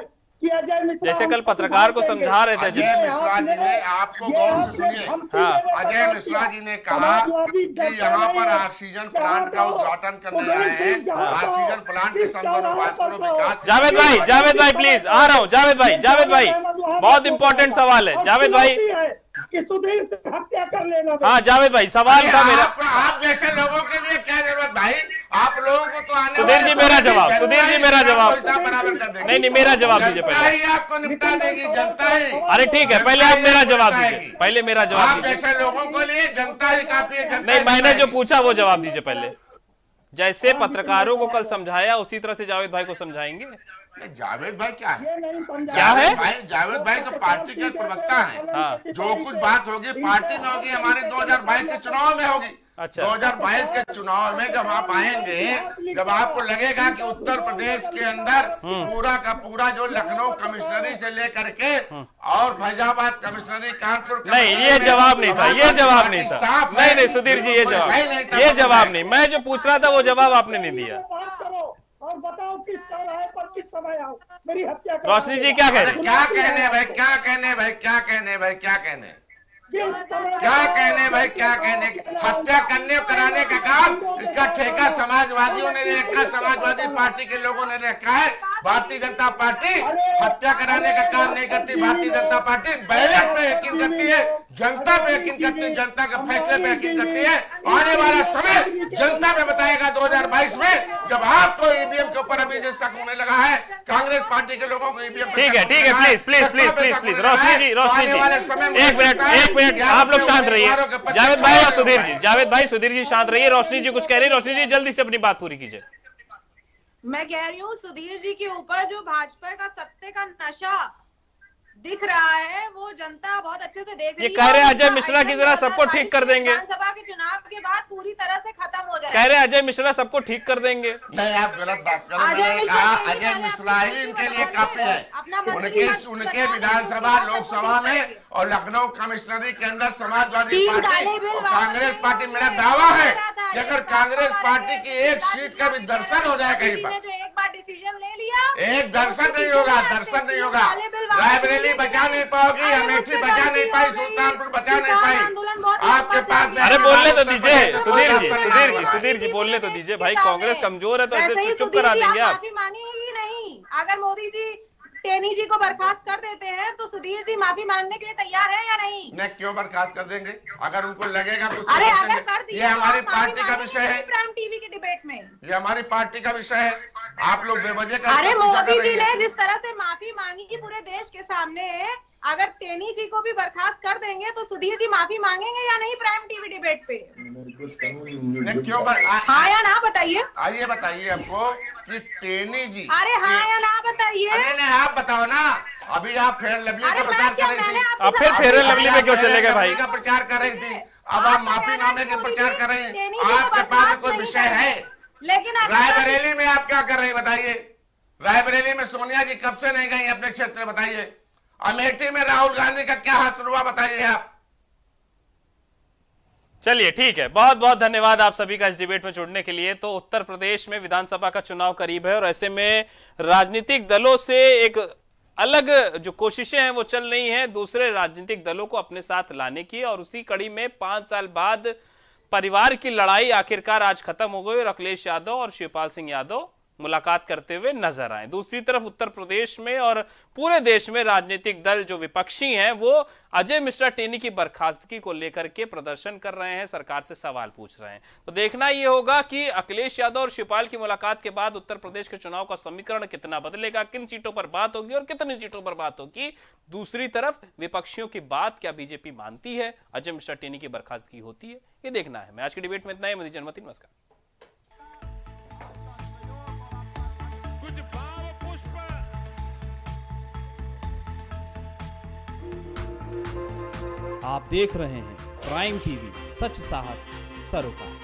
Speaker 2: जैसे कल पत्रकार को समझा रहे थे।
Speaker 5: अजय मिश्रा जी ने, आपको गौर से सुनिए, हाँ, अजय मिश्रा जी ने कहा कि यहाँ पर ऑक्सीजन प्लांट का उद्घाटन करने आए हैं, ऑक्सीजन प्लांट के संदर्भात को विकास।
Speaker 2: जावेद भाई, जावेद भाई प्लीज, आ रहा हूँ जावेद भाई, जावेद भाई बहुत इंपॉर्टेंट सवाल है जावेद भाई।
Speaker 6: सुधीर से हत्या कर लेना।
Speaker 2: हाँ जावेद भाई, सवाल था मेरा।
Speaker 5: आप, आप जैसे लोगों के लिए क्या जरूरत भाई? आप लोगों को तो आने
Speaker 2: सुधीर जी मेरा जवाब, सुधीर जी मेरा जवाब,
Speaker 5: बराबर कर देंगे।
Speaker 2: नहीं नहीं मेरा जवाब दीजिए पहले।
Speaker 5: आपको निपटा देगी जनता ही।
Speaker 2: अरे ठीक है, पहले आप मेरा जवाब दीजिए, पहले मेरा जवाब
Speaker 5: आप
Speaker 2: दीजिए।
Speaker 5: जैसे लोगों के लिए जनता ही काफी है। जनता
Speaker 2: नहीं, मैंने जो पूछा वो जवाब दीजिए पहले। जैसे पत्रकारों को कल समझाया उसी तरह से जावेद भाई को समझाएंगे।
Speaker 5: जावेद भाई क्या है?
Speaker 2: क्या है
Speaker 5: भाई? जावेद भाई तो पार्टी के प्रवक्ता हैं।
Speaker 2: हाँ।
Speaker 5: जो कुछ बात होगी पार्टी में होगी, हमारे दो हज़ार बाईस के चुनाव में होगी।
Speaker 2: अच्छा।
Speaker 5: दो हज़ार बाईस के चुनाव में जब आप आएंगे, जब आपको लगेगा कि उत्तर प्रदेश के अंदर पूरा का पूरा जो लखनऊ कमिश्नरी से लेकर के और फैजाबाद कमिश्नरी, कानपुर,
Speaker 2: नहीं ये जवाब नहीं था, ये जवाब नहीं था। नहीं नहीं सुधीर जी ये जवाब, ये जवाब नहीं। मैं जो पूछ रहा था वो जवाब आपने नहीं दिया।
Speaker 6: और बताओ किस चौराहे पर किस समय आओ, मेरी हत्या करो।
Speaker 2: रोशनी जी क्या कह रहे हैं?
Speaker 5: क्या कहने भाई, क्या कहने भाई, क्या कहने भाई, क्या कहने क्या कहने भाई, क्या कहने हत्या करने कराने का काम इसका ठेका समाजवादियों ने रखा, समाजवादी पार्टी के लोगों ने रखा है। भारतीय जनता पार्टी हत्या कराने का काम नहीं करती। भारतीय जनता पार्टी बैलेट पे यकीन करती है, जनता पे यकीन करती है, जनता के फैसले पे यकीन करती है। आने वाला समय जनता में बताएगा दो हजार बाईस में, जब आपको ईवीएम के ऊपर अभी से शक होने लगा है, कांग्रेस पार्टी के लोगों को ईवीएम।
Speaker 2: ठीक है, ठीक है, please please please please please Roshni ji, Roshni ji एक मिनट एक मिनट आप लोग शांत रहिए। जावेद भाई और सुधीर जी, जावेद भाई सुधीर जी शांत रहिए। रोशनी जी कुछ कह रही है, रोशनी जी जल्दी से अपनी बात पूरी कीजिए।
Speaker 7: मैं कह रही हूँ सुधीर जी के ऊपर जो भाजपा का सत्ते का नशा दिख रहा है वो जनता बहुत अच्छे से देख रही है।
Speaker 2: ये कह रहे अजय मिश्रा की तरह सबको ठीक कर देंगे,
Speaker 7: विधानसभा के चुनाव के बाद पूरी तरह से खत्म हो जाएगा।
Speaker 2: कह रहे अजय मिश्रा सबको ठीक कर देंगे।
Speaker 5: नहीं, आप गलत बात कर रहे हैं। मैंने कहा अजय मिश्रा ही इनके लिए काफी है। उनके उनके विधानसभा लोकसभा में और लखनऊ कमिश्नरी के अंदर समाजवादी पार्टी और कांग्रेस पार्टी, मेरा दावा है कि अगर कांग्रेस पार्टी की एक सीट का भी दर्शन हो जाए कहीं पर,
Speaker 7: एक बार डिसीजन ले लिया,
Speaker 5: एक दर्शन नहीं होगा, दर्शन नहीं होगा। रायबरेली बचा नहीं पाओगी, अमेठी बचा नहीं पाई, सुल्तानपुर बचा नहीं पाई। आपके पास
Speaker 2: अरे बोलने तो दीजिए सुधीर जी, सुधीर जी सुधीर जी बोलने तो दीजिए भाई। कांग्रेस कमजोर है तो ऐसे चुप करा देंगे आप?
Speaker 7: माफी मांगेगी नहीं। अगर मोदी जी टेनी जी को बर्खास्त कर देते हैं तो सुधीर जी माफी मांगने के लिए तैयार है या नहीं?
Speaker 5: नहीं, क्यों बर्खास्त कर देंगे? अगर उनको लगेगा कुछ
Speaker 7: अरे
Speaker 5: तो
Speaker 7: अगर कर दिया,
Speaker 5: ये हमारी पार्टी का विषय है।
Speaker 7: प्राइम टीवी के डिबेट में
Speaker 5: ये हमारी पार्टी का विषय है। आप लोग बेवजह का
Speaker 7: अरे
Speaker 5: पीछा कर
Speaker 7: मोदी
Speaker 5: रही
Speaker 7: जी
Speaker 5: है।
Speaker 7: ने जिस तरह से माफी मांगी पूरे देश के सामने, अगर टेनी जी को भी बर्खास्त कर देंगे तो सुधीर जी माफी मांगेंगे या नहीं प्राइम टीवी डिबेट पे?
Speaker 5: नहीं, क्यों बर...
Speaker 7: हाँ या ना बताइए।
Speaker 5: आइए बताइए हमको कि टेनी जी।
Speaker 7: अरे हाँ या ना बताइए।
Speaker 5: अरे नहीं, आप बताओ ना। अभी आप फेयर लवली का प्रचार कर रही थी,
Speaker 2: अब फिर फेयर लवली में क्यों चले गए भाई?
Speaker 5: का प्रचार कर रही थी, अब आप माफीनामे के प्रचार कर रही हैं। आपके पास में कोई विषय है?
Speaker 7: लेकिन
Speaker 5: रायबरेली में आप क्या कर रही बताइए? रायबरेली में सोनिया जी कब से नहीं गई अपने क्षेत्र में, बताइए? अमेठी में राहुल गांधी का क्या हाथ हुआ, बताइए आप?
Speaker 2: चलिए ठीक है, बहुत बहुत धन्यवाद आप सभी का इस डिबेट में जुड़ने के लिए। तो उत्तर प्रदेश में विधानसभा का चुनाव करीब है और ऐसे में राजनीतिक दलों से एक अलग जो कोशिशें हैं वो चल रही हैं दूसरे राजनीतिक दलों को अपने साथ लाने की, और उसी कड़ी में पांच साल बाद परिवार की लड़ाई आखिरकार आज खत्म हो गई और अखिलेश यादव और शिवपाल सिंह यादव मुलाकात करते हुए नजर आए। दूसरी तरफ उत्तर प्रदेश में और पूरे देश में राजनीतिक दल जो विपक्षी हैं वो अजय मिश्रा टेनी की बर्खास्तगी को लेकर के प्रदर्शन कर रहे हैं, सरकार से सवाल पूछ रहे हैं। तो देखना यह होगा कि अखिलेश यादव और शिवपाल की मुलाकात के बाद उत्तर प्रदेश के चुनाव का समीकरण कितना बदलेगा, किन सीटों पर बात होगी और कितनी सीटों पर बात होगी। दूसरी तरफ विपक्षियों की बात क्या बीजेपी मानती है, अजय मिश्रा टेनी की बर्खास्तगी होती है, ये देखना है। मैं आज की डिबेट में इतना ही। मुझे जन्मदिन नमस्कार।
Speaker 1: आप देख रहे हैं प्राइम टीवी, सच साहस सरोकार।